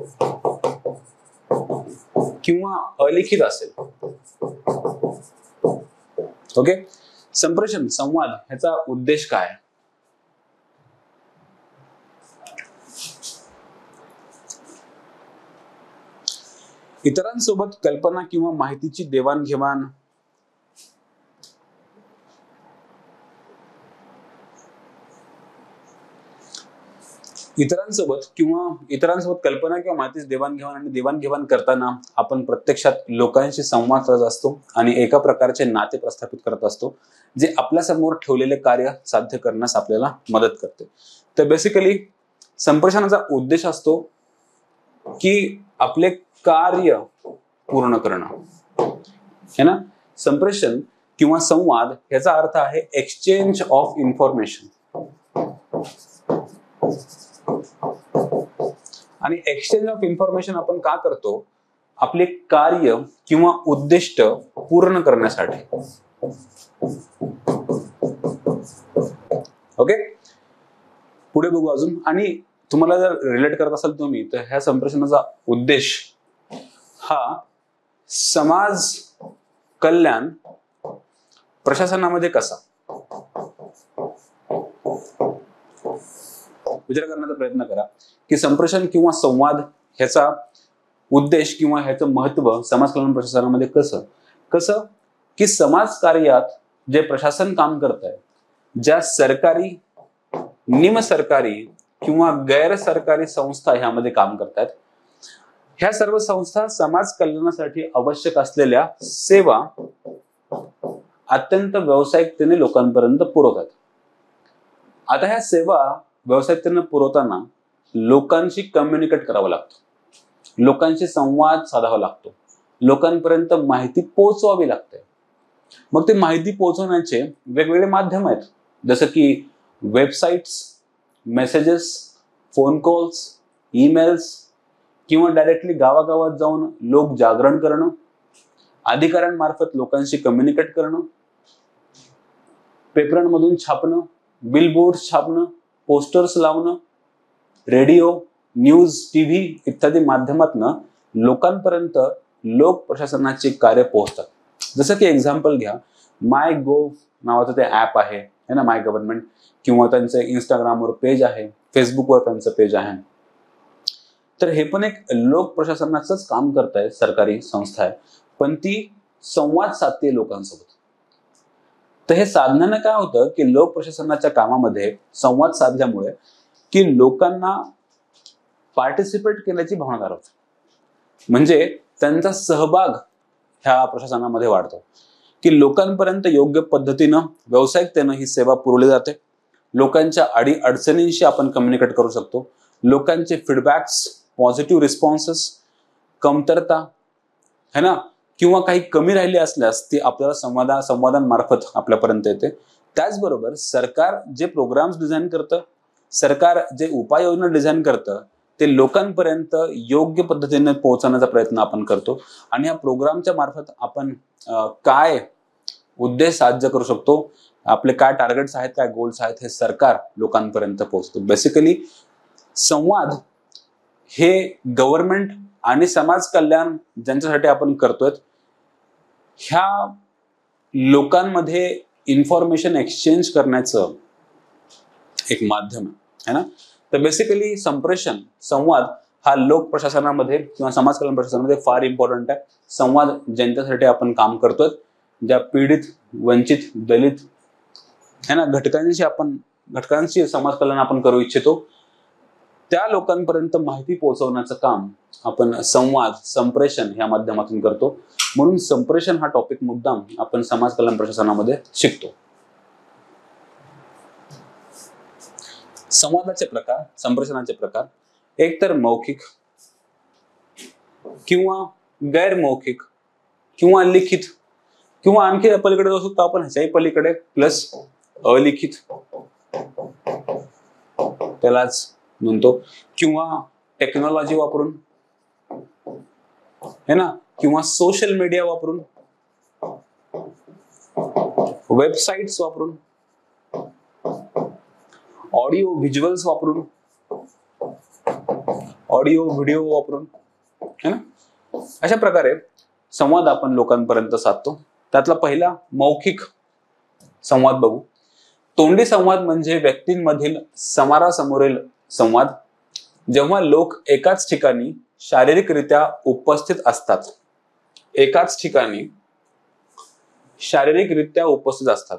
किंवा अलिखित असेल. ओके. संप्रेषण संवाद ह्याचा उद्देश काय? इतरांसोबत कल्पना किंवा माहितीची देवाणघेवाण, इतरांसोबत कल्पना किंवा माहितीची देवाणघेवाण करताना आपण प्रत्यक्षात लोकांशी संवाद साधत असतो आणि एका प्रकारचे नाते प्रस्थापित करत असतो जे आपल्या समोर ठेवलेले कार्य साध्य करण्यास आपल्याला मदत करते. तर बेसिकली संप्रेषणाचा उद्देश असतो की आपले कार्य पूर्ण करणं है ना. संप्रेषण किंवा संवाद याचा अर्थ आहे एक्सचेंज ऑफ इन्फॉर्मेशन. आणि एक्सचेंज ऑफ इन्फॉर्मेशन आपण का करतो? आपले कार्य किंवा उद्दिष्ट पूर्ण करण्यासाठी. ओके. पुढे बघू अजून. आणि तुम्हाला जर रिलेट करत असाल तुम्ही तर ह्या संप्रेषणाचा उद्देश हा समाज कल्याण प्रशासनामध्ये कसा, विचार करण्याचा प्रयत्न करा की संप्रेषण किंवा संवाद ह्याचा उद्देश किंवा ह्याचं महत्व समाज कल्याण प्रशासनामध्ये कसं की समाज कार्यात जे प्रशासन काम करत आहे, ज्या सरकारी, निमसरकारी किंवा गैर सरकारी संस्था ह्यामध्ये काम करतात, ह्या सर्व संस्था समाज कल्याणासाठी आवश्यक असलेल्या सेवा अत्यंत व्यावसायिकतेने लोकांपर्यंत पुरवतात. आता ह्या सेवा व्यावसायिकतेने पुरवताना लोकांशी कम्युनिकेट करावं लागतं, लोकांशी संवाद साधावा लागतो, लोकांपर्यंत माहिती पोहोचवावी लागते. मग ते माहिती पोहोचवण्याचे वेगवेगळे माध्यम आहेत, जसं की websites, messages, phone calls, emails किंवा डायरेक्टली गावागावात जाऊन लोक जागरण करणं, अधिकाऱ्यांमार्फत लोकांशी कम्युनिकेट करणं, पेपरांमधून छापणं, बिलबोर्ड्स छापणं, पोस्टर्स लावणं, रेडिओ, न्यूज, टीव्ही इत्यादी माध्यमातून लोकांपर्यंत लोक प्रशासनाचे कार्य पोहोचतात. जसं की एक्झाम्पल घ्या, माय गोव्ह नावाचं ते ऍप आहे ना, माय गव्हर्नमेंट, किंवा त्यांचं इंस्टाग्रामवर पेज आहे, फेसबुकवर त्यांचं पेज आहे. तर हे पण एक लोक प्रशासनाचंच काम करत आहे, सरकारी संस्था आहे, पण ती संवाद साधते लोकांसोबत. तर हे साधण्यानं काय होतं की लोक प्रशासनाच्या कामामध्ये संवाद साधल्यामुळे की लोकांना पार्टिसिपेट केल्याची भावना तयार होते, म्हणजे त्यांचा सहभाग ह्या प्रशासनामध्ये वाढतो, की लोकांपर्यंत योग्य पद्धतीनं व्यावसायिकतेनं ही सेवा पुरवली जाते. लोकांच्या अडचणींशी आपण कम्युनिकेट करू शकतो, लोकांचे फीडबॅक्स, पॉझिटिव्ह रिस्पॉन्सेस, कमतरता है ना, किंवा काही कमी राहिली असल्यास ती आपल्याला संवादांमार्फत आपल्यापर्यंत येते. त्याचबरोबर सरकार जे प्रोग्राम्स डिझाईन करतं, सरकार जे उपाययोजना डिझाईन करतं, ते लोकांपर्यंत योग्य पद्धतीने पोहोचवण्याचा प्रयत्न आपण करतो. आणि या प्रोग्रामच्या मार्फत आपण काय उद्देश साध्य करू शकतो, आपले काय टार्गेट्स आहेत, काय गोल्स आहेत, हे सरकार लोकांपर्यंत पोहोचतो. बेसिकली संवाद हे गव्हर्नमेंट आणि समाज कल्याण ज्यांच्यासाठी आपण करतोय, ह्या लोकांमध्ये इन्फॉर्मेशन एक्सचेंज करण्याचं एक माध्यम आहे ना. तर बेसिकली संप्रेषण, संवाद हा लोक प्रशासनामध्ये किंवा समाज कल्याण प्रशासनामध्ये फार इम्पॉर्टंट आहे. संवाद ज्यांच्यासाठी आपण काम करतोय, ज्या पीडित, वंचित, दलित है ना घटकांशी समाज कल्याण आपण करू इच्छितो, त्या लोकांपर्यंत माहिती पोहोचवण्याचं काम आपण संवाद, संप्रेषण या माध्यमातून करतो. म्हणून संप्रेषण हा टॉपिक मुद्दाम आपण समाज कल्याण प्रशासनामध्ये शिकतो. संवादाचे प्रकार, संप्रेषणाचे प्रकार, एक तर मौखिक किंवा गैरमौखिक किंवा लिखित, किंवा आणखी पलीकडे जाऊ शकतो आपण ह्याच्याही पलीकडे प्लस अलिखित, त्यालाच म्हणतो, किंवा टेक्नॉलॉजी वापरून है ना, किंवा सोशल मीडिया वापरून, वेबसाइट्स वापरून, ऑडिओ व्हिज्युअल्स वापरून, ऑडिओ व्हिडिओ वापरून है ना, अशा प्रकारे संवाद आपण लोकांपर्यंत साधतो. त्यातला पहिला मौखिक संवाद बघू. तोंडी संवाद म्हणजे व्यक्तींमधील समोरासमोरील संवाद, जेव्हा लोक एकाच ठिकाणी शारीरिकरित्या उपस्थित असतात. एकाच ठिकाणी शारीरिकरित्या उपस्थित असतात.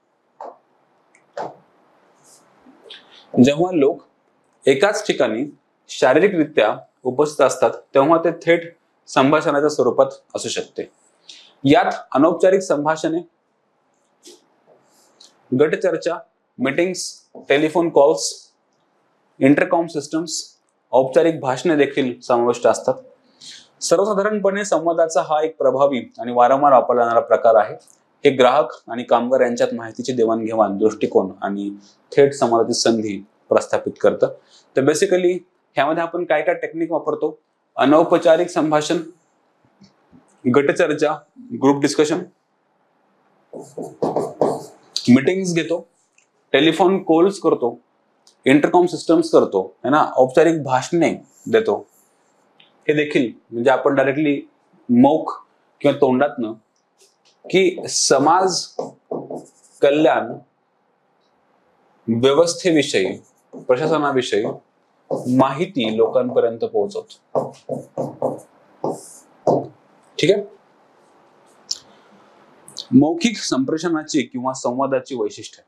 जेव्हा लोक एकाच ठिकाणी शारीरिकरित्या उपस्थित असतात तेव्हा ते थेट संभाषणाच्या स्वरूपात असू शकते. यात अनौपचारिक संभाषणे, गटचर्चा, meetings, telephone calls, intercom systems, औपचारिक भाषणे देखील समाविष्ट असतात. सर्वसाधारणपणे संवादाचा हा एक प्रभावी आणि वारंवार वापरला जाणारा प्रकार आहे. हे ग्राहक आणि कामगार यांच्यात माहितीची देवाणघेवाण, दृष्टिकोन आणि थेट संवादाची संधी प्रस्थापित करतं. तर बेसिकली ह्यामध्ये आपण काय काय टेक्निक वापरतो? अनौपचारिक संभाषण, गटचर्चा, ग्रुप डिस्कशन, मीटिंग्स घेतो, टेलिफोन कॉल्स करतो, इंटरकॉम सिस्टम्स करतो, है ना, औपचारिक भाषणे देतो. हे देखील म्हणजे आपण डायरेक्टली मौख किंवा तोंडातनं की समाज कल्याण व्यवस्थेविषयी, प्रशासनाविषयी माहिती लोकांपर्यंत पोहोचवतो. ठीक आहे. मौखिक संप्रेषणाची किंवा संवादाची वैशिष्ट्ये.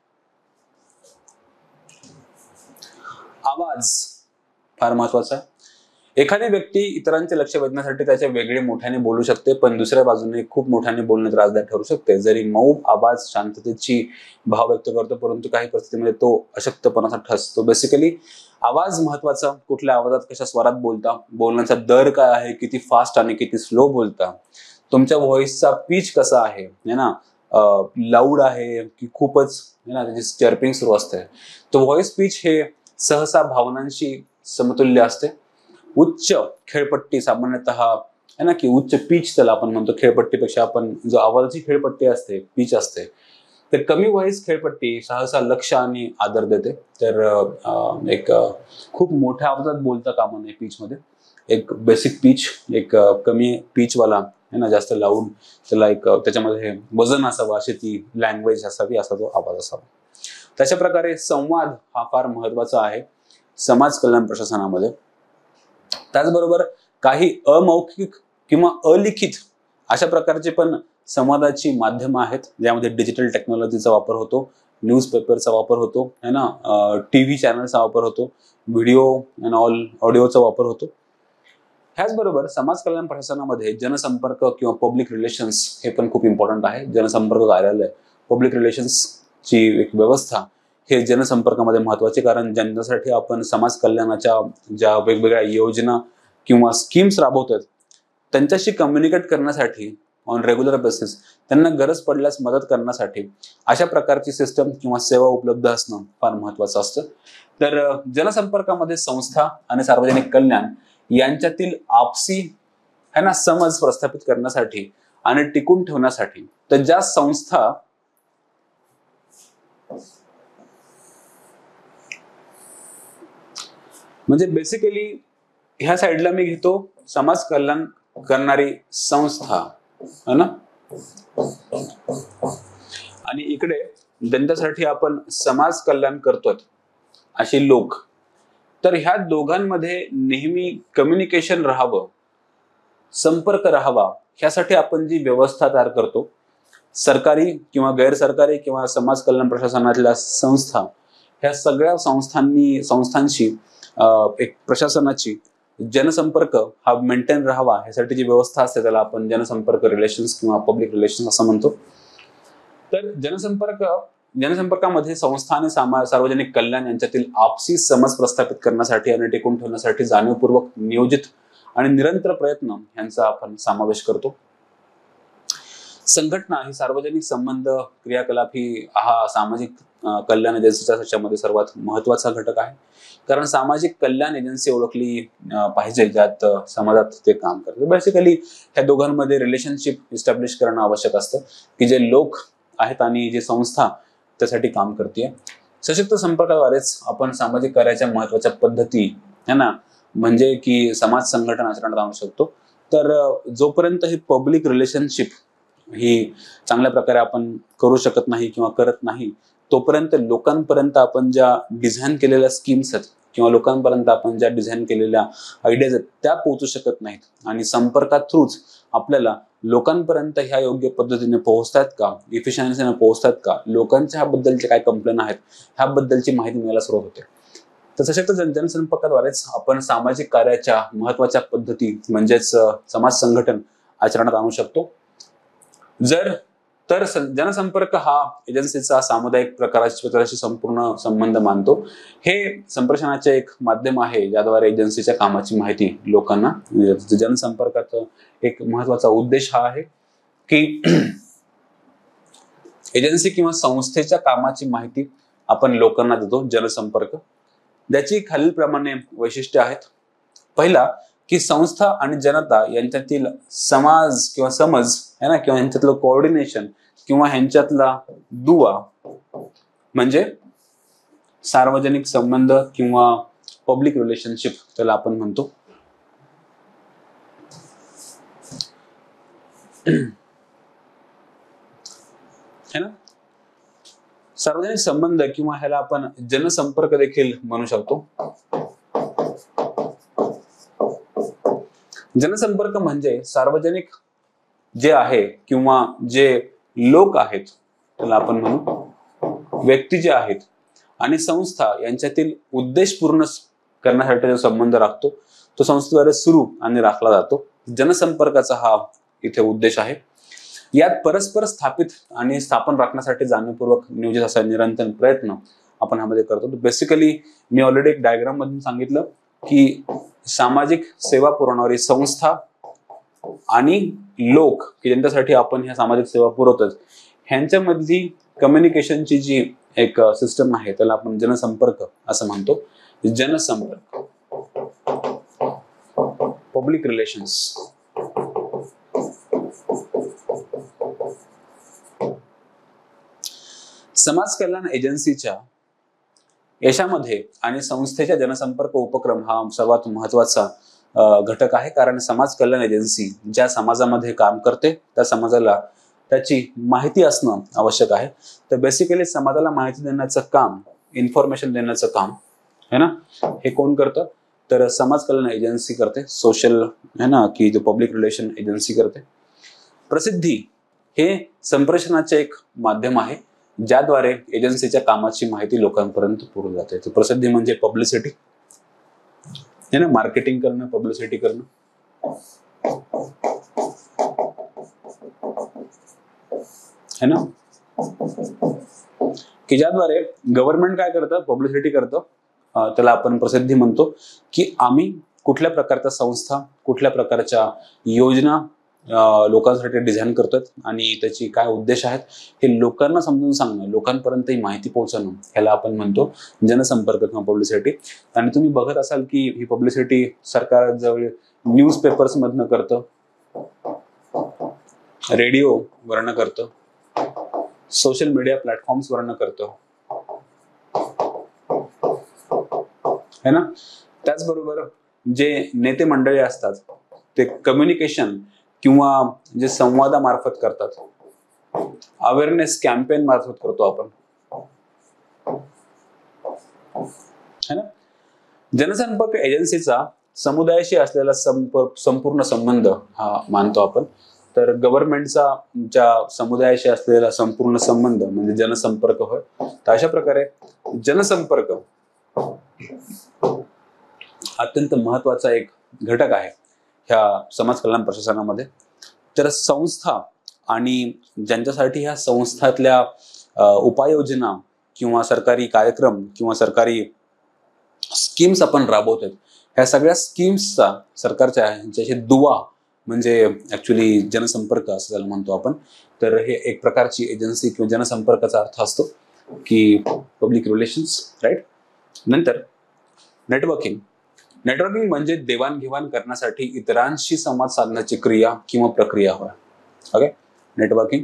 आवाज फार महत्वाचा आहे. एखादी व्यक्ती इतरांचे लक्ष वेधण्यासाठी त्याच्या वेगळे मोठ्याने बोलू शकते, पण दुसऱ्या बाजूने खूप मोठ्याने बोलणे त्रासदायक ठरू शकते. जरी मऊ आवाज शांततेची भाव व्यक्त करतो, परंतु काही परिस्थितीमध्ये तो अशक्तपणाचा ठसतो. बेसिकली आवाज महत्वाचा. कुठल्या आवाजात, कशा स्वरात बोलता, बोलण्याचा दर काय आहे, किती फास्ट आणि किती स्लो बोलता, तुमच्या व्हॉइसचा पिच कसा आहे ना, लाऊड आहे की खूपच ना त्याची चर्पिंग सुरू असते. तो व्हॉइस पिच हे सहसा भावनांशी समतुल्य असते. उच्च खेळपट्टी सामान्यतः आहे ना की उच्च पिच त्याला आपण म्हणतो. खेळपट्टीपेक्षा आपण जो आवाजाची खेळपट्टी असते, पिच असते, तर कमी व्हॉइस खेळपट्टी सहसा लक्ष आणि आदर देते. तर एक खूप मोठ्या आवाजात बोलता कामा नये. पिच मध्ये एक बेसिक पिच, एक कमी पिच वाला आहे ना, जास्त लाऊड, त्याला एक त्याच्यामध्ये वजन असावं, अशी ती लँग्वेज असावी, असा तो आवाज असावा. तशा प्रकारे संवाद हा फार महत्वाचा आहे समाज कल्याण प्रशासनामध्ये. त्याचबरोबर काही अमौखिक किंवा अलिखित अशा प्रकारचे पण संवादाची माध्यमं आहेत, ज्यामध्ये डिजिटल टेक्नॉलॉजीचा वापर होतो, न्यूजपेपरचा वापर होतो, है ना, टीव्ही चॅनलचा वापर होतो, व्हिडिओ अँड ऑल ऑडिओचा वापर होतो. ह्याचबरोबर समाज कल्याण प्रशासनामध्ये जनसंपर्क किंवा पब्लिक रिलेशन्स हे पण खूप इम्पॉर्टंट आहे. जनसंपर्क कार्यालय, पब्लिक रिलेशन्सची एक व्यवस्था हे जनसंपर्कामध्ये महत्वाचे. कारण ज्यांच्यासाठी आपण समाज कल्याणाच्या ज्या वेगवेगळ्या योजना किंवा स्कीम्स राबवतोय त्यांच्याशी कम्युनिकेट करण्यासाठी ऑन रेग्युलर बेसिस, त्यांना गरज पडल्यास मदत करण्यासाठी अशा प्रकारची सिस्टम किंवा सेवा उपलब्ध असणं फार महत्वाचं असतं. तर जनसंपर्कामध्ये संस्था आणि सार्वजनिक कल्याण यांच्यातील आपसी है ना समज प्रस्थापित करण्यासाठी आणि टिकून ठेवण्यासाठी, तर ज्या संस्था म्हणजे बेसिकली ह्या साईडला मी घेतो समाज कल्याण करणारी संस्था है ना, आणि इकडे त्यांच्यासाठी आपण समाज कल्याण करतोय असे लोक. तर ह्या दोघांमध्ये नेहमी कम्युनिकेशन राहावं, संपर्क राहावा, ह्यासाठी आपण जी व्यवस्था तयार करतो, सरकारी किंवा गैरसरकारी किंवा समाज कल्याण प्रशासनातल्या संस्था, ह्या सगळ्या संस्थांशी एक प्रशासनाची जनसंपर्क हा मेंटेन राहावा ह्यासाठी जी व्यवस्था असते त्याला आपण जनसंपर्क रिलेशन्स किंवा पब्लिक रिलेशन्स असं म्हणतो. तर जनसंपर्कामध्ये संस्था आणि सार्वजनिक कल्याण यांच्यातील आपसी समज प्रस्थापित करण्यासाठी आणि टिकून ठेवण्यासाठी जाणीवपूर्वक नियोजित आणि निरंतर प्रयत्न यांचा आपण समावेश करतो. संघटना ही सार्वजनिक संबंध क्रियाकलाप ही हा सामाजिक कल्याण एजन्सीच्या ह्याच्यामध्ये सर्वात महत्वाचा घटक आहे. कारण सामाजिक कल्याण एजन्सी ओळखली पाहिजे ज्यात समाजात ते काम करतात. बेसिकली ह्या दोघांमध्ये रिलेशनशिप इस्टॅब्लिश करणं आवश्यक असतं की जे लोक आहेत आणि जे संस्था त्यासाठी काम करते. सशक्त संपर्काद्वारेच आपण सामाजिक कार्याच्या महत्वाच्या पद्धती है ना, म्हणजे की समाज संघटन आचरणात आणू शकतो. तर जोपर्यंत ही पब्लिक रिलेशनशिप ही चांगल्या प्रकारे आपण करू शकत नाही किंवा करत नाही, तोपर्यंत लोकांपर्यंत आपण ज्या डिझाईन केलेल्या स्कीम्स आहेत किंवा लोकांपर्यंत आपण ज्या डिझाईन केलेल्या आयडियाज आहेत त्या पोहोचू शकत नाहीत. आणि संपर्कात थ्रूच आपल्याला लोकांपर्यंत ह्या योग्य पद्धतीने पोहोचतात का, इफिशियन्सीने पोहोचतात का, लोकांच्या ह्याबद्दलचे काय कंप्लेन आहेत ह्याबद्दलची माहिती मिळायला सुरुवात होते. तर सशक्त जनसंपर्काद्वारेच आपण सामाजिक कार्याच्या महत्वाच्या पद्धती म्हणजेच समाज संघटन आचरणात आणू शकतो. तर जनसंपर्क हा एजन्सीचा सामुदायिक प्रकाराशी संपूर्ण संबंध मानतो. हे संप्रेषणाचे एक माध्यम आहे ज्याद्वारे एजन्सीच्या कामाची माहिती लोकांना, जनसंपर्काचा एक महत्वाचा उद्देश हा आहे की एजन्सी किंवा संस्थेच्या कामाची माहिती आपण लोकांना देतो. जनसंपर्क ज्याची खालीलप्रमाणे वैशिष्ट्ये आहेत. पहिला की संस्था आणि जनता यांच्यातील समाज किंवा समज है ना, किंवा यांच्यातलं कोऑर्डिनेशन किंवा ह्यांच्यातला दुवा म्हणजे सार्वजनिक संबंध किंवा पब्लिक रिलेशनशिप त्याला आपण म्हणतो. है ना, सार्वजनिक संबंध किंवा ह्याला आपण जनसंपर्क देखील म्हणू शकतो. जनसंपर्क म्हणजे सार्वजनिक जे आहे किंवा जे लोक आहेत त्याला आपण म्हणू, व्यक्ती जे आहेत आणि संस्था यांच्यातील उद्देश पूर्ण करण्यासाठी जो संबंध राखतो तो संस्थेद्वारे सुरू आणि राखला जातो. जनसंपर्काचा हा इथे उद्देश आहे. यात परस्पर स्थापित आणि स्थापन राखण्यासाठी जाणीवपूर्वक नियोजित असा निरंतर प्रयत्न आपण ह्यामध्ये करतो. बेसिकली मी ऑलरेडी एक डायग्राम मधून सांगितलं की सामाजिक सेवा पुरवणारी संस्था आणि लोक की ज्यांच्यासाठी आपण ह्या सामाजिक सेवा पुरवतो ह्यांच्यामधली कम्युनिकेशनची जी एक सिस्टम आहे त्याला आपण जनसंपर्क असं म्हणतो. जनसंपर्क, पब्लिक रिलेशन्स. समाज कल्याण एजन्सीच्या यशामध्ये आणि संस्थेच्या जनसंपर्क उपक्रम हा सर्वात महत्वाचा घटक आहे. कारण समाज कल्याण एजन्सी ज्या समाजामध्ये काम करते त्या समाजाला त्याची माहिती असणं आवश्यक आहे. तर बेसिकली समाजाला माहिती देण्याचं काम, इन्फॉर्मेशन देण्याचं काम है ना, हे कोण करतं तर समाज कल्याण एजन्सी करते. सोशल है ना की जो पब्लिक रिलेशन एजन्सी करते. प्रसिद्धी हे संप्रेषणाचे एक माध्यम आहे ज्याद्वारे एजन्सीच्या कामाची माहिती लोकांपर्यंत पुरवली जाते. तर प्रसिद्धी म्हणजे पब्लिसिटी है ना, मार्केटिंग करणं, पब्लिसिटी करणं. है ना, की ज्याद्वारे गव्हर्नमेंट काय करतं, पब्लिसिटी करतं. त्याला आपण प्रसिद्धी म्हणतो की आम्ही कुठल्या प्रकारच्या संस्था, कुठल्या प्रकारच्या योजना लोकांसाठी डिझाईन करतात आणि त्याची काय उद्देश आहेत हे लोकांना समजून सांगणं, लोकांपर्यंत ही माहिती पोहोचवणं ह्याला आपण म्हणतो जनसंपर्क किंवा पब्लिसिटी. आणि तुम्ही बघत असाल की ही पब्लिसिटी सरकार जवळ न्यूज पेपर्स मधनं करतं, रेडिओ वरनं करतं, सोशल मीडिया प्लॅटफॉर्म्स वरनं करतं है ना. त्याचबरोबर जे नेते मंडळी असतात ते कम्युनिकेशन किंवा जे संवादामार्फत करतात, अवेअरनेस कॅम्पेन मार्फत करतो आपण है ना. जनसंपर्क एजन्सीचा समुदायाशी असलेला संपूर्ण संबंध हा मानतो आपण. तर गव्हर्नमेंटचा ज्या समुदायाशी असलेला संपूर्ण संबंध म्हणजे जनसंपर्क होय. तर अशा प्रकारे जनसंपर्क अत्यंत महत्वाचा एक घटक आहे ह्या समाज कल्याण प्रशासनामध्ये. तर संस्था आणि ज्यांच्यासाठी ह्या संस्थातल्या उपाययोजना किंवा सरकारी कार्यक्रम किंवा सरकारी स्कीम्स आपण राबवतोय ह्या सगळ्या स्कीम्सचा सरकारच्या ह्यांच्याशी दुवा म्हणजे ऍक्च्युली जनसंपर्क असं त्याला म्हणतो आपण. तर हे एक प्रकारची एजन्सी किंवा जनसंपर्काचा अर्थ असतो की पब्लिक रिलेशन्स, राईट. नंतर नेटवर्किंग. नेटवर्किंग म्हणजे देवाणघेवाण करण्यासाठी इतरांशी संवाद साधण्याची क्रिया किंवा प्रक्रिया होय. ओके, नेटवर्किंग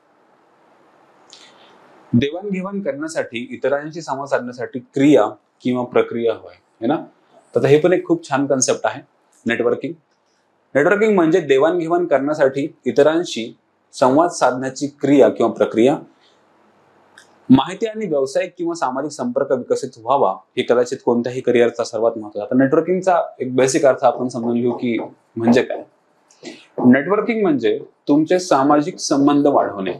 देवाणघेवाण करण्यासाठी, इतरांशी संवाद साधण्यासाठी क्रिया किंवा प्रक्रिया होय है ना. तर हे पण एक खूप छान कन्सेप्ट आहे नेटवर्किंग. नेटवर्किंग म्हणजे देवाणघेवाण करण्यासाठी इतरांशी संवाद साधण्याची क्रिया किंवा प्रक्रिया. माहिती आणि व्यावसायिक किंवा सामाजिक संपर्क विकसित व्हावा हे कदाचित कोणत्याही करिअरचा सर्वात महत्त्वाचा. आता नेटवर्किंगचा एक बेसिक अर्थ आपण समजून घेऊ की म्हणजे काय. नेटवर्किंग म्हणजे तुमचे सामाजिक संबंध वाढवणे.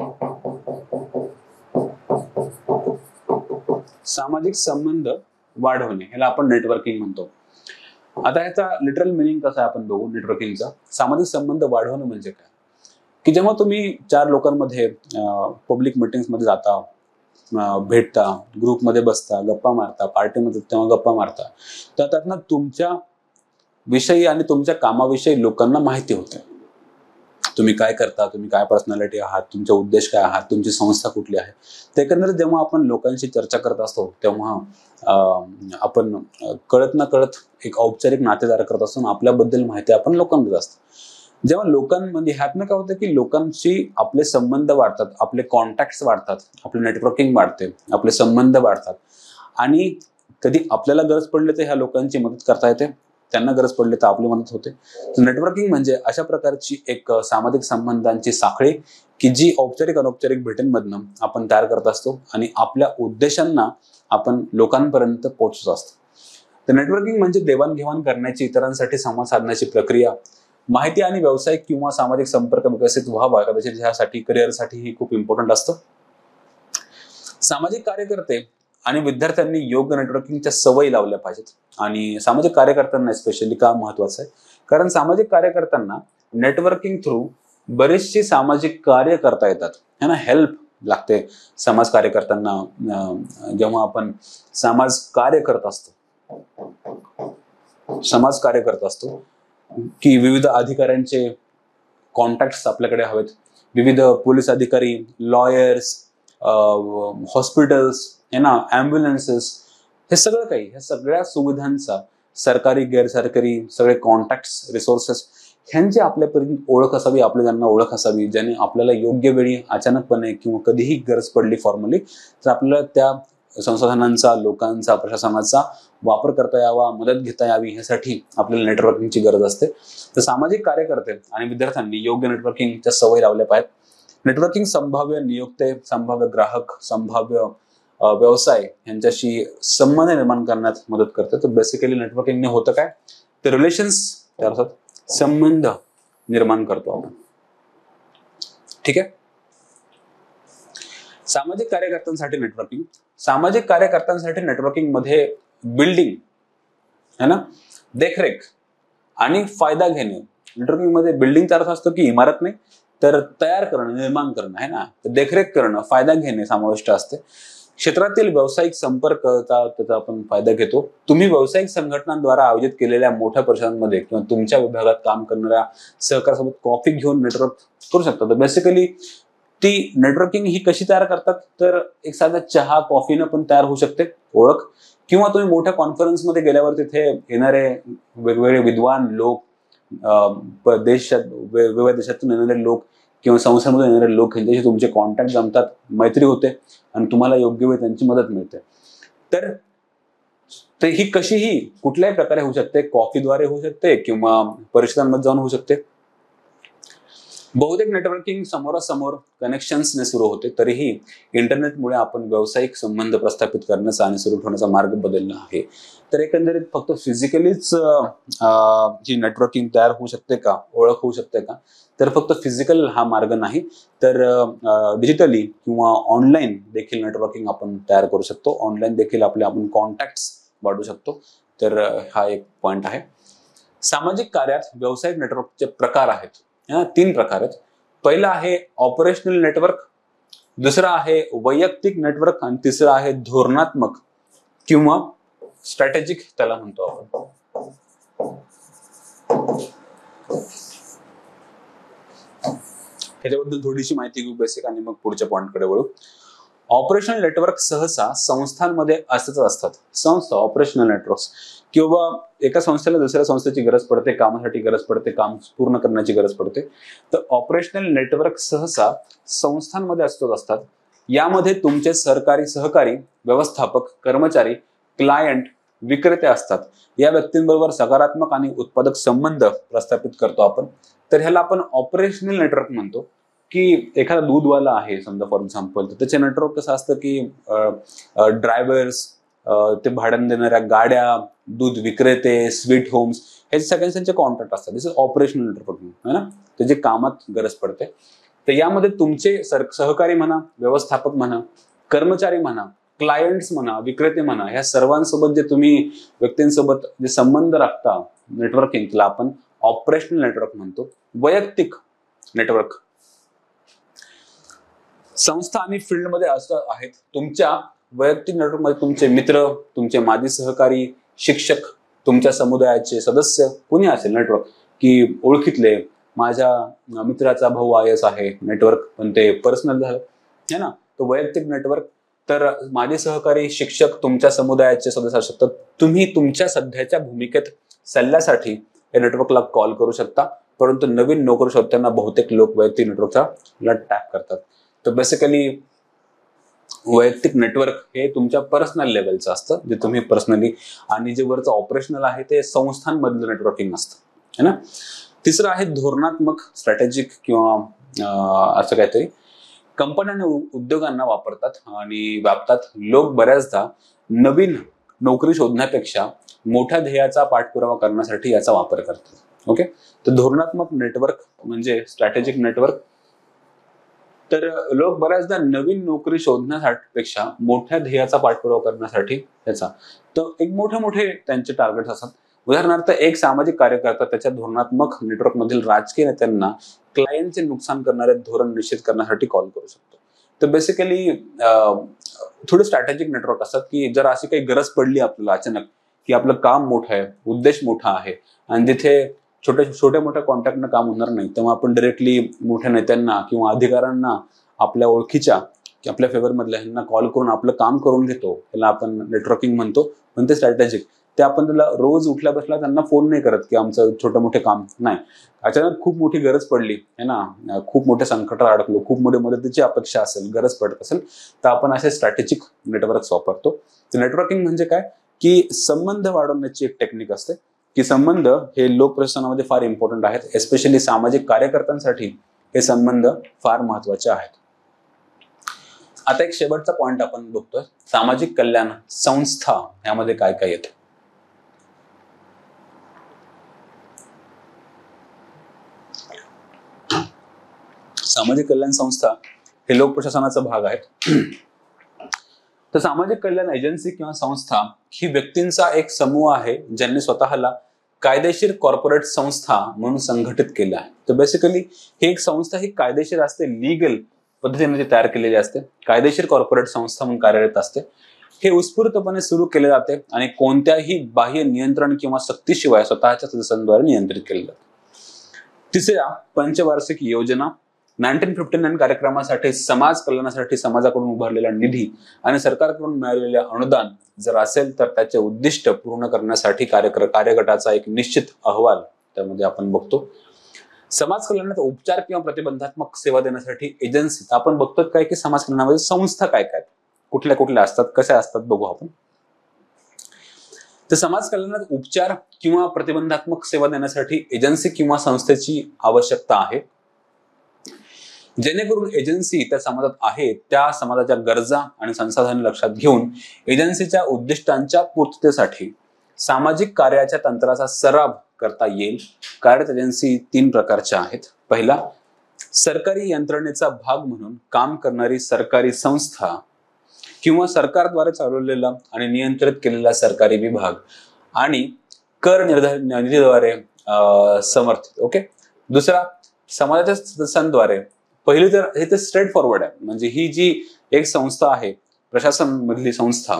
सामाजिक संबंध वाढवणे ह्याला आपण नेटवर्किंग म्हणतो. आता ह्याचा लिटरल मिनिंग कसा आहे आपण बघू नेटवर्किंगचा. सामाजिक संबंध वाढवणं म्हणजे काय की जेव्हा तुम्ही 4 लोकांमध्ये पब्लिक मीटिंग्समध्ये जाता, भेटता, ग्रुपमध्ये बसता, गप्पा मारता, पार्टीमध्ये तेव्हा गप्पा मारता, तर त्यातनं तुमच्या विषयी आणि तुमच्या कामाविषयी लोकांना माहिती होते. तुम्ही काय करता, तुम्ही काय पर्सनॅलिटी आहात, तुमचे उद्देश काय आहात, तुमची संस्था कुठली आहे. ते एकंदरीत जेव्हा आपण लोकांशी चर्चा करत असतो तेव्हा आपण कळत न कळत एक औपचारिक नातेदार करत असतो. आपल्याबद्दल माहिती आपण लोकांकडे असतो. जेव्हा लोकांमध्ये ह्यातनं काय होतं की लोकांशी आपले संबंध वाढतात, आपले कॉन्टॅक्ट्स वाढतात, आपले नेटवर्किंग वाढते, आपले संबंध वाढतात आणि कधी आपल्याला गरज पडली तर ह्या लोकांची मदत करता येते, त्यांना गरज पडली तर आपली मदत होते. नेटवर्किंग म्हणजे अशा प्रकारची एक सामाजिक संबंधांची साखळी की जी औपचारिक अनौपचारिक भेटींमधनं आपण तयार करत असतो आणि आपल्या उद्देशांना आपण लोकांपर्यंत पोहोचत असतो. तर नेटवर्किंग म्हणजे देवाणघेवाण करण्याची, इतरांसाठी संवाद साधण्याची प्रक्रिया. माहिती आणि व्यावसायिक किंवा सामाजिक संपर्क विकसित व्हावा कदाचित ह्यासाठी करिअरसाठी ही खूप इम्पॉर्टंट असतं. सामाजिक कार्यकर्ते आणि विद्यार्थ्यांनी योग्य नेटवर्किंगच्या सवयी लावल्या पाहिजेत. आणि सामाजिक कार्यकर्त्यांना स्पेशली का महत्वाचं आहे, कारण सामाजिक कार्यकर्त्यांना नेटवर्किंग थ्रू बरेचशी सामाजिक कार्य करता येतात है ना. हेल्प लागते समाज कार्यकर्त्यांना. जेव्हा आपण समाज कार्य करत असतो की विविध अधिकाऱ्यांचे कॉन्टॅक्ट्स आपल्याकडे हवेत. विविध पोलीस अधिकारी, लॉयर्स, हॉस्पिटल्स है ना, ॲम्ब्युलन्सेस, हे सगळं काही, ह्या सगळ्या सुविधांचा सरकारी गैरसरकारी सगळे कॉन्टॅक्ट्स, रिसोर्सेस ह्यांची आपल्यापर्यंत ओळख असावी, आपल्या ज्यांना ओळख असावी, ज्याने आपल्याला योग्य वेळी अचानकपणे किंवा कधीही गरज पडली फॉर्मली तर आपल्याला त्या संसाधनांचा, लोकांचा, प्रशासनाचा वापर करता यावा, मदत घेता यावी, ह्यासाठी आपल्याला नेटवर्किंगची गरज असते. तर सामाजिक कार्यकर्ते आणि विद्यार्थ्यांनी योग्य नेटवर्किंगच्या सवयी लावल्या पाहिजेत. नेटवर्किंग संभाव्य नियोक्ते, संभाव्य ग्राहक, संभाव्य व्यवसाय यांच्याशी संबंध निर्माण करण्यात मदत करते. तर बेसिकली नेटवर्किंगने होतं काय, तर रिलेशन्स तयार होतात, संबंध निर्माण करतो आपण. ठीक आहे. सामाजिक कार्यकर्त्यांसाठी नेटवर्किंग मध्ये बिल्डिंग है ना, देखरेख आणि फायदा घेणे. नेटवर्किंग मध्ये बिल्डिंगचा अर्थ असतो की इमारत नाही तर तयार करणं, निर्माण करणं है ना. देखरेख करणं, फायदा घेणे समाविष्ट असते. क्षेत्रातील व्यावसायिक संपर्क त्याचा आपण फायदा घेतो. तुम्ही व्यावसायिक संघटनांद्वारा आयोजित केलेल्या मोठ्या परिषदांमध्ये किंवा तुमच्या विभागात काम करणाऱ्या सहकार्यासोबत कॉफी घेऊन नेटवर्क करू शकता. तर बेसिकली ती नेटवर्किंग ही कशी तयार करतात, तर एक साधा चहा कॉफीनं पण तयार होऊ शकते ओळख. किंवा तुम्ही मोठ्या कॉन्फरन्समध्ये गेल्यावर तिथे येणारे वेगवेगळे विद्वान लोक, वेगवेगळ्या देशातून येणारे लोक किंवा संस्थांमधून येणारे लोक यांच्याशी तुमचे कॉन्टॅक्ट जमतात, मैत्री होते आणि तुम्हाला योग्य वेळी त्यांची मदत मिळते. तर ही कशीही कुठल्याही प्रकारे होऊ शकते. कॉफीद्वारे होऊ शकते किंवा परिषदांमध्ये जाऊन होऊ शकते. बहुतेक नेटवर्किंग समोरासमोर कनेक्शन्सने सुरू होते. तरीही इंटरनेटमुळे आपण व्यावसायिक संबंध प्रस्थापित करण्याचा आणि सुरू ठेवण्याचा मार्ग बदलला आहे. तर एकंदरीत फक्त फिजिकलीच ही नेटवर्किंग तयार होऊ शकते का, ओळख होऊ शकते का, तर फक्त फिजिकल हा मार्ग नाही, तर डिजिटली किंवा ऑनलाईन देखील नेटवर्किंग आपण तयार करू शकतो. ऑनलाईन देखील आपण कॉन्टॅक्ट्स वाढवू शकतो. तर हा एक पॉइंट आहे. सामाजिक कार्यात व्यावसायिक नेटवर्कचे प्रकार आहेत. 3 प्रकार आहेत. पहिला आहे ऑपरेशनल नेटवर्क, दुसरा आहे वैयक्तिक नेटवर्क आणि तिसरा आहे धोरणात्मक किंवा स्ट्रॅटेजिक त्याला म्हणतो आपण. ह्याच्याबद्दल थोडीशी माहिती घेऊ बेसिक आणि मग पुढच्या पॉइंटकडे वळू. ऑपरेशनल नेटवर्क सहसा संस्थांमध्ये असतात. संस्था ऑपरेशनल नेटवर्क्स किंवा एका संस्थेला दुसऱ्या संस्थेची गरज पडते, कामासाठी गरज पडते, काम पूर्ण करण्याची गरज पडते. तर ऑपरेशनल नेटवर्क सहसा संस्थांमध्ये असतात. यामध्ये तुमचे सहकारी, व्यवस्थापक, कर्मचारी, क्लायंट विक्रेते असतात, या व्यक्तींबरोबर सकारात्मक आणि उत्पादक संबंध प्रस्थापित करतो आपण, तर ह्याला आपण ऑपरेशनल नेटवर्क म्हणतो. की एखादा दूधवाला आहे समजा फॉर एक्झाम्पल, तर त्याचे नेटवर्क कसं असतं की ड्रायव्हर्स, ते भाड्याने देणाऱ्या गाड्या, दूध विक्रेते, स्वीट होम्स, हे सगळ्यांचे कॉन्ट्रॅक्ट असतात. दिस इज ऑपरेशनल नेटवर्क है ना, ते जे कामात गरज पडते. तर यामध्ये तुमचे सहकारी म्हणा, व्यवस्थापक म्हणा, कर्मचारी म्हणा, क्लायंट्स म्हणा, विक्रेते म्हणा, ह्या सर्वांसोबत जे तुम्ही व्यक्तींसोबत जे संबंध राखता, नेटवर्किंग, त्याला आपण ऑपरेशनल नेटवर्क म्हणतो. वैयक्तिक नेटवर्क, संस्था आणि फील्डमध्ये असं आहेत. तुमच्या वैयक्तिक नेटवर्कमध्ये तुमचे मित्र, तुमचे माजी सहकारी, शिक्षक, तुमच्या समुदायाचे सदस्य कुणी असेल नेटवर्क, की ओळखीतले, माझ्या मित्राचा भाऊ IAS आहे नेटवर्क, पण ते पर्सनल झालं है ना, तो वैयक्तिक नेटवर्क. तर माझे सहकारी, शिक्षक, तुमच्या समुदायाचे सदस्य असू शकतात. तुम्ही तुमच्या सध्याच्या भूमिकेत सल्ल्यासाठी या नेटवर्कला कॉल करू शकता. परंतु नवीन नोकरी शोधताना बहुतेक लोक वैयक्तिक नेटवर्कचा टॅप करतात. तर बेसिकली वैयक्तिक नेटवर्क हे तुमच्या पर्सनल लेवलचं असतं, जे तुम्ही पर्सनली, आणि जे वरचं ऑपरेशनल आहे ते संस्थांमधलं नेटवर्किंग असतं है ना. तिसरं आहे धोरणात्मक, स्ट्रॅटेजिक किंवा असं काहीतरी. कंपन्या आणि उद्योगांना वापरतात आणि व्यापतात. लोक बऱ्याचदा नवीन नोकरी शोधण्यापेक्षा मोठ्या ध्येयाचा पाठपुरावा करण्यासाठी याचा वापर करतात. ओके, तर धोरणात्मक नेटवर्क म्हणजे स्ट्रॅटेजिक नेटवर्क. तर लोक बऱ्याचदा नवीन नोकरी शोधण्यापेक्षा मोठ्या ध्येयाचा पाठपुरावा करण्यासाठी त्याचा, तर एक मोठे त्यांचे टार्गेट्स असतात. उदाहरणार्थ, एक सामाजिक कार्यकर्ता त्याच्या धोरणात्मक नेटवर्क मधील राजकीय नेत्यांना क्लायंटचे नुकसान करणारे धोरण निश्चित करण्यासाठी कॉल करू शकतो. तर बेसिकली थोडे स्ट्रॅटेजिक नेटवर्क असतात की जर अशी काही गरज पडली आपल्याला अचानक, की आपलं काम मोठं आहे, उद्देश मोठा आहे आणि तिथे छोट्या मोठ्या कॉन्टॅक्टनं काम होणार नाही, तेव्हा आपण डायरेक्टली मोठ्या नेत्यांना किंवा अधिकाऱ्यांना, आपल्या ओळखीच्या आपल्या फेवरमधल्या ह्यांना कॉल करून आपलं काम करून घेतो. त्याला आपण नेटवर्किंग म्हणतो. पण ते स्ट्रॅटेजिक, ते आपण त्याला रोज उठल्या बसल्या त्यांना फोन नाही करत की आमचं छोटं मोठे काम नाही. अचानक खूप मोठी गरज पडली है ना, खूप मोठ्या संकटात अडकलो, खूप मोठी मदतीची अपेक्षा असेल, गरज पडत असेल, तर आपण असे स्ट्रॅटेजिक नेटवर्क्स वापरतो. तर नेटवर्किंग म्हणजे काय, की संबंध वाढवण्याची एक टेक्निक असते. की संबंध हे लोक प्रशासनामध्ये फार इम्पॉर्टंट आहेत. एस्पेशली सामाजिक कार्यकर्त्यांसाठी हे संबंध फार महत्वाचे आहेत. आता एक शेवटचा पॉइंट आपण बघतोय, सामाजिक कल्याण संस्था यामध्ये काय काय येते. सामाजिक कल्याण संस्था हे लोक प्रशासनाचा भाग आहेत. तर सामाजिक कल्याण एजन्सी किंवा संस्था ही व्यक्तींचा एक समूह आहे ज्यांनी स्वतःला कायदेशीर कॉर्पोरेट संस्था म्हणून संघटित केलं आहे. तर बेसिकली ही एक संस्था ही कायदेशीर असते, लीगल पद्धतीने तयार केलेली असते, कायदेशीर कॉर्पोरेट संस्था म्हणून कार्यरत असते. हे उत्स्फूर्तपणे सुरू केले जाते आणि कोणत्याही बाह्य नियंत्रण किंवा सक्तीशिवाय स्वतःच्या सदस्यांद्वारे नियंत्रित केले जाते. तिसऱ्या, पंचवार्षिक योजना, 1959 कार्यक्रमासाठी समाज कल्याणासाठी समाजाकडून उभारलेला निधी आणि सरकारकडून मिळालेले अनुदान जर असेल तर त्याचे उद्दिष्ट पूर्ण करण्यासाठी कार्यगटाचा एक निश्चित अहवाल त्यामध्ये आपण बघतो. समाज कल्याणात उपचार किंवा प्रतिबंधात्मक सेवा देण्यासाठी एजन्सी, आपण बघतो काय की समाज कल्याणामध्ये संस्था काय काय कुठल्या कुठल्या असतात, कशा असतात बघू आपण. तर समाज कल्याणात उपचार किंवा प्रतिबंधात्मक सेवा देण्यासाठी एजन्सी किंवा संस्थेची आवश्यकता आहे, जेणेकरून एजन्सी त्या समाजात आहे त्या समाजाच्या गरजा आणि संसाधने लक्षात घेऊन एजन्सीच्या उद्दिष्टांच्या पूर्ततेसाठी सामाजिक कार्याच्या तंत्राचा सराव करता येईल. कार्यरत एजन्सी 3 प्रकारच्या आहेत. पहिला, सरकारी यंत्रणेचा भाग म्हणून काम करणारी सरकारी संस्था किंवा सरकारद्वारे चालवलेला आणि नियंत्रित केलेला सरकारी विभाग आणि कर निधीद्वारे समर्थित. ओके. दुसरा, समाजाच्या सदस्यांद्वारे, पहिली तर हे तर स्ट्रेट फॉरवर्ड आहे, म्हणजे ही जी एक संस्था आहे प्रशासन मधली संस्था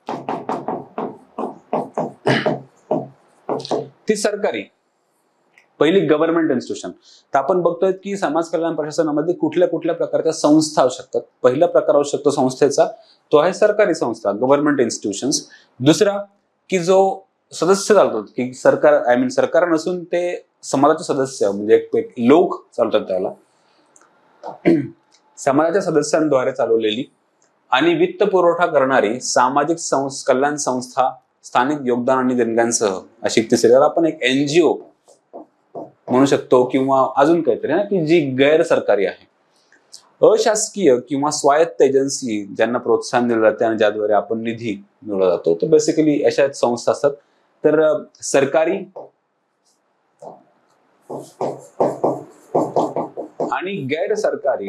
ती सरकारी, पहिली गव्हर्नमेंट इन्स्टिट्यूशन. तर आपण बघतोय की समाज कल्याण प्रशासनामध्ये कुठल्या कुठल्या प्रकारच्या संस्था असू शकतात. पहिला प्रकार असू शकतो संस्थेचा, तो आहे सरकारी संस्था, गव्हर्नमेंट इन्स्टिट्यूशन्स. दुसरा, की जो सदस्य चालतात, की सरकार सरकार नसून ते समाजाचे सदस्य म्हणजे एक लोक चालतात, त्याला समाजाच्या सदस्यांद्वारे चालवलेली आणि वित्त पुरवठा करणारी सामाजिक कल्याण संस्था स्थानिक योगदान आणि देणग्यांसह अशी एक तिसरी, आपण एक NGO म्हणू शकतो किंवा अजून काहीतरी ना, की जी गैर सरकारी आहे. अशासकीय किंवा स्वायत्त एजन्सी ज्यांना प्रोत्साहन दिलं जाते आणि ज्याद्वारे आपण निधी मिळवला जातो, तर बेसिकली अशा संस्था असतात. तर सरकारी आणि गैर सरकारी,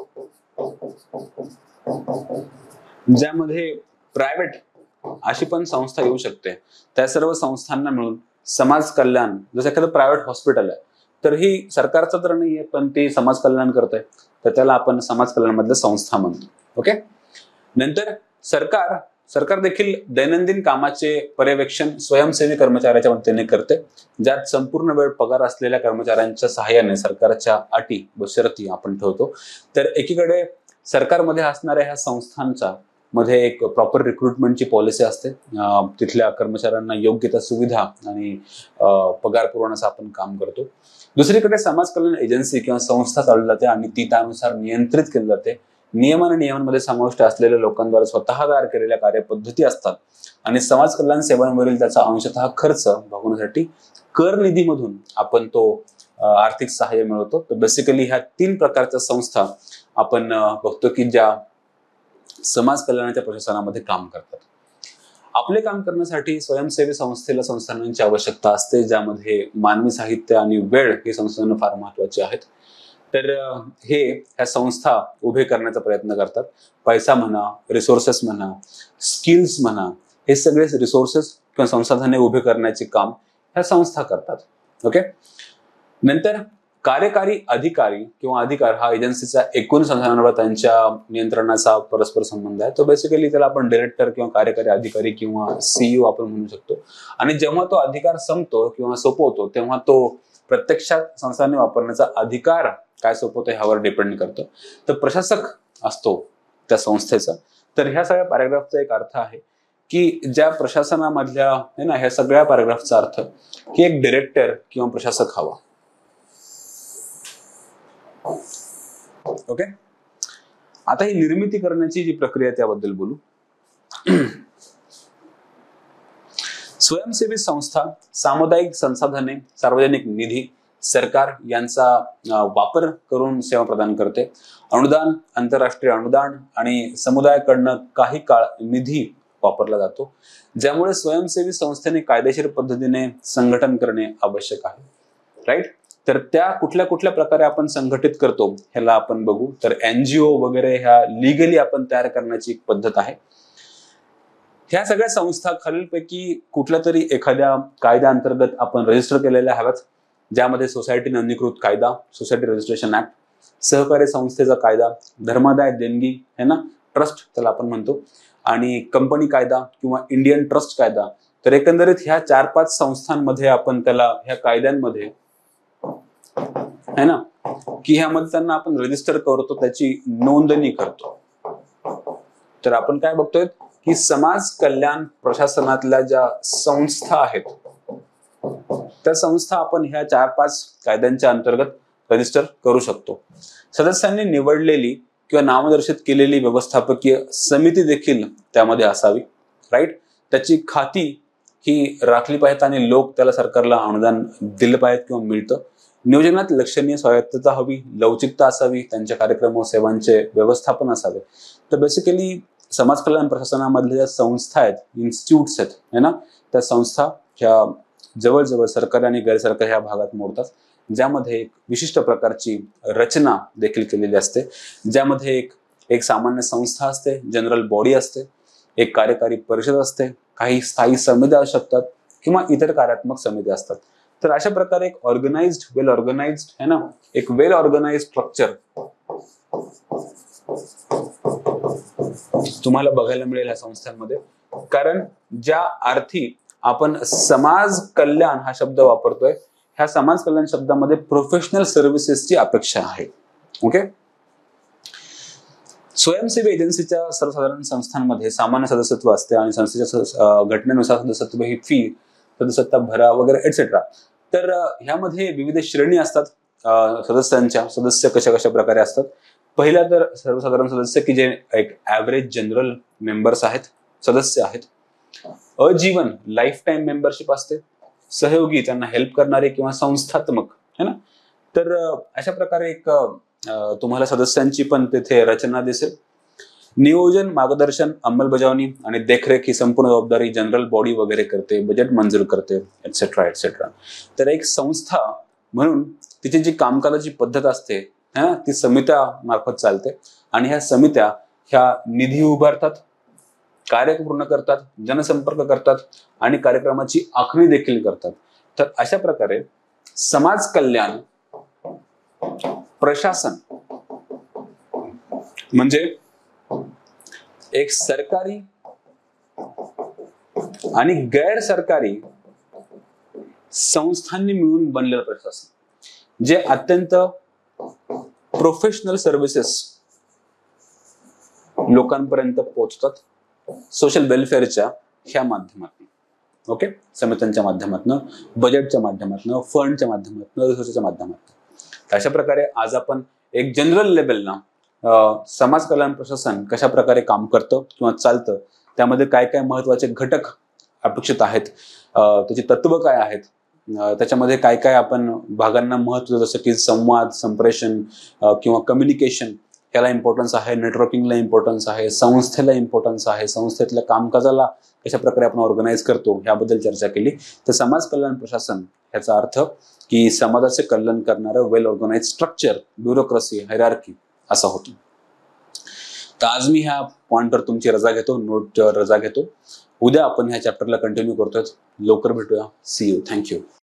ज्यामध्ये प्रायव्हेट अशी पण संस्था येऊ शकते, त्या सर्व संस्थांना मिळून समाज कल्याण, जसं एखादं प्रायव्हेट हॉस्पिटल आहे, तर ही सरकारचं तर नाहीये, पण ते समाज कल्याण करत आहे, तर त्याला आपण समाज कल्याण मधल्या संस्था म्हणतो. ओके. नंतर सरकार देखील दैनंदिन कामाचे पर्यवेक्षण स्वयंसेवी कर्मचाऱ्याच्या मदतीने करते, ज्यात संपूर्ण वेळ पगार असलेल्या कर्मचाऱ्यांच्या सहाय्याने सरकारच्या अटी व शर्ती आपण ठेवतो. तर एकीकडे सरकारमध्ये असणाऱ्या ह्या संस्थांच्या मध्ये एक प्रॉपर रिक्रुटमेंटची पॉलिसी असते, तिथल्या कर्मचाऱ्यांना योग्य त्या सुविधा आणि पगार पुरवण्याचं आपण काम करतो. दुसरीकडे समाज कल्याण एजन्सी किंवा संस्था चालवली जाते आणि ती त्यानुसार नियंत्रित केली जाते. नियम आणि नियमांमध्ये समाविष्ट असलेल्या लोकांद्वारे स्वतः तयार केलेल्या कार्यपद्धती असतात आणि समाज कल्याण सेवांवरील त्याचा अंशतः खर्च भागवण्यासाठी कर निधीमधून आपण तो आर्थिक सहाय्य मिळवतो. तर बेसिकली ह्या 3 प्रकारच्या संस्था आपण बघतो की ज्या समाज कल्याणाच्या प्रशासनामध्ये काम करतात. आपले काम करण्यासाठी स्वयंसेवी संस्थांची आवश्यकता असते, ज्यामध्ये मानवी साहित्य आणि वेळ ही संस्थांना फार महत्वाची आहेत. तर हे ह्या संस्था उभे करण्याचा प्रयत्न करतात. पैसा म्हणा, रिसोर्सेस म्हणा, स्किल्स म्हणा, हे सगळे रिसोर्सेस किंवा संसाधने उभे करण्याचे काम ह्या संस्था करतात. ओके. नंतर कार्यकारी अधिकारी किंवा अधिकार हा एजन्सीचा एकूण संसाधनांवर त्यांच्या नियंत्रणाचा परस्पर संबंध आहे. तो बेसिकली त्याला आपण डायरेक्टर किंवा कार्यकारी अधिकारी किंवा CEO आपण म्हणू शकतो. आणि जेव्हा तो अधिकार संपतो किंवा सोपवतो, तेव्हा तो प्रत्यक्षात संस्थांनी वापरण्याचा अधिकार काय सोपवतो ह्यावर डिपेंड करतो. तर प्रशासक असतो त्या संस्थेचा. तर ह्या सगळ्या पॅराग्राफचा एक अर्थ आहे की ज्या प्रशासनामधल्या आहे ना, ह्या सगळ्या पॅराग्राफचा अर्थ की एक डायरेक्टर किंवा प्रशासक हवा. ओके. आता ही निर्मिती करण्याची जी प्रक्रिया आहे त्याबद्दल बोलू. स्वयंसेवी संस्था सामुदायिक संसाधने, सार्वजनिक निधी, सरकार यांचा वापर करून सेवा प्रदान करते. अनुदान, आंतरराष्ट्रीय अनुदान आणि समुदायाकडनं काही काळ निधी वापरला जातो, ज्यामुळे स्वयंसेवी संस्थेने कायदेशीर पद्धतीने संघटन करणे आवश्यक आहे. राईट. तर त्या कुठल्या कुठल्या प्रकारे आपण संघटित करतो ह्याला आपण बघू. तर NGO वगैरे ह्या लिगली आपण तयार करण्याची एक पद्धत आहे. ह्या सगळ्या संस्था खालीलपैकी कुठल्या तरी एखाद्या कायद्याअंतर्गत आपण रजिस्टर केलेल्या हव्यात, ज्यामध्ये सोसायटी नोंदणीकृत कायदा, सोसायटी रजिस्ट्रेशन ऍक्ट, सहकारी संस्थेचा कायदा, धर्मादाय देणगी है ना, ट्रस्ट त्याला आपण म्हणतो, आणि कंपनी कायदा किंवा इंडियन ट्रस्ट कायदा. तर एकंदरीत ह्या 4-5 संस्थांमध्ये आपण त्याला ह्या कायद्यांमध्ये है ना, की ह्यामध्ये त्यांना आपण रजिस्टर करतो, त्याची नोंदणी करतो. तर आपण काय बघतोय की समाज कल्याण प्रशासनातल्या ज्या संस्था आहेत त्या संस्था आपण ह्या 4-5 कायद्यांच्या अंतर्गत रजिस्टर करू शकतो. सदस्यांनी निवडलेली किंवा नामनिर्देशित केलेली व्यवस्थापकीय समिती देखील त्यामध्ये असावी. राईट. त्याची खाती ही राखली पाहिजेत आणि लोक त्याला सरकारला अनुदान दिलं पाहिजे किंवा मिळतं. नियोजनात लक्षणीय स्वायत्तता हवी, लवचिकता असावी, त्यांच्या कार्यक्रम व सेवांचे व्यवस्थापन असावे. तर बेसिकली समाज कल्याण प्रशासनामधल्या ज्या संस्था आहेत, इन्स्टिट्यूट्स आहेत है ना, त्या संस्था ह्या जवळजवळ सरकारी आणि गैरसरकारी ह्या भागात मोडतात, ज्यामध्ये एक विशिष्ट प्रकारची रचना देखील केलेली असते, ज्यामध्ये एक सामान्य संस्था असते, जनरल बॉडी असते, एक कार्यकारी परिषद असते, काही स्थायी समित्या असू शकतात किंवा इतर कार्यात्मक समित्या असतात. तर अशा प्रकारे एक वेल ऑर्गनाइज्ड है ना, एक वेल ऑर्गनाइज्ड स्ट्रक्चर तुम्हाला बघायला मिळेल ह्या संस्थांमध्ये. कारण ज्या अर्थी आपण समाज कल्याण हा शब्द वापरतोय, ह्या समाज कल्याण शब्दामध्ये प्रोफेशनल सर्व्हिसेसची अपेक्षा आहे. ओके. स्वयंसेवी एजन्सीच्या सर्वसाधारण संस्थांमध्ये सामान्य सदस्यत्व असते आणि संस्थेच्या घटनेनुसार सदस्यत्व ही फी, सदस्यता भरा वगैरे एटसेट्रा. तर ह्यामध्ये विविध श्रेणी असतात सदस्यांच्या. सदस्य कशा प्रकारे असतात. पहिला तर सर्वसाधारण सदस्य की जे एक ऍव्हरेज जनरल मेंबर्स आहेत, सदस्य आहेत. अजीवन लाईफ टाईम मेंबरशिप असते, सहयोगी त्यांना हेल्प करणारे किंवा संस्थात्मक, है ना. तर अशा प्रकारे एक तुम्हाला सदस्यांची पण तिथे रचना दिसेल. नियोजन, मार्गदर्शन, अंमलबजावणी आणि देखरेख ही संपूर्ण जबाबदारी जनरल बॉडी वगैरे करते, बजेट मंजूर करते, एटसेट्रा एटसेट्रा. तर एक संस्था म्हणून तिची जी कामकाजाची पद्धत असते ती समित्या मार्फत चालते आणि ह्या समित्या ह्या निधी उभारतात, कार्य पूर्ण करतात, जनसंपर्क करतात आणि कार्यक्रमाची आखणी देखील करतात. तर अशा प्रकारे समाज कल्याण प्रशासन म्हणजे एक सरकारी आणि गैर सरकारी संस्थांनी मिळून बनलेलं प्रशासन, जे अत्यंत प्रोफेशनल सर्व्हिसेस लोकांपर्यंत पोहोचतात सोशल वेलफेअरच्या ह्या माध्यमातून. ओके, समित्यांच्या माध्यमातून, बजेटच्या माध्यमातून, फंडच्या माध्यमातून, रिसोर्सच्या माध्यमातून. अशा प्रकारे आज आपण एक जनरल लेवलला समाज कल्याण प्रशासन कशा प्रकारे काम करतं किंवा चालतं, त्यामध्ये काय काय महत्वाचे घटक अपेक्षित आहेत, त्याची तत्व काय आहेत, त्याच्यामध्ये काय काय आपण भागांना महत्व, जसं की संवाद, संप्रेषण किंवा कम्युनिकेशन ह्याला इम्पॉर्टन्स आहे, नेटवर्किंगला इम्पॉर्टन्स आहे, संस्थेला इम्पॉर्टन्स आहे, संस्थेतल्या कामकाजाला कशा प्रकारे आपण ऑर्गनाईज करतो ह्याबद्दल चर्चा केली. तर समाज कल्याण प्रशासन ह्याचा अर्थ की समाजाचे कल्याण करणारं well organize structure, bureaucracy, hierarchy असा होतो. तर आज मी ह्या पॉइंटवर तुमची रजा घेतो, नोटवर रजा घेतो. उद्या आपण ह्या चॅप्टरला कंटिन्यू करतोय. लवकर भेटूया. See you. थँक्यू.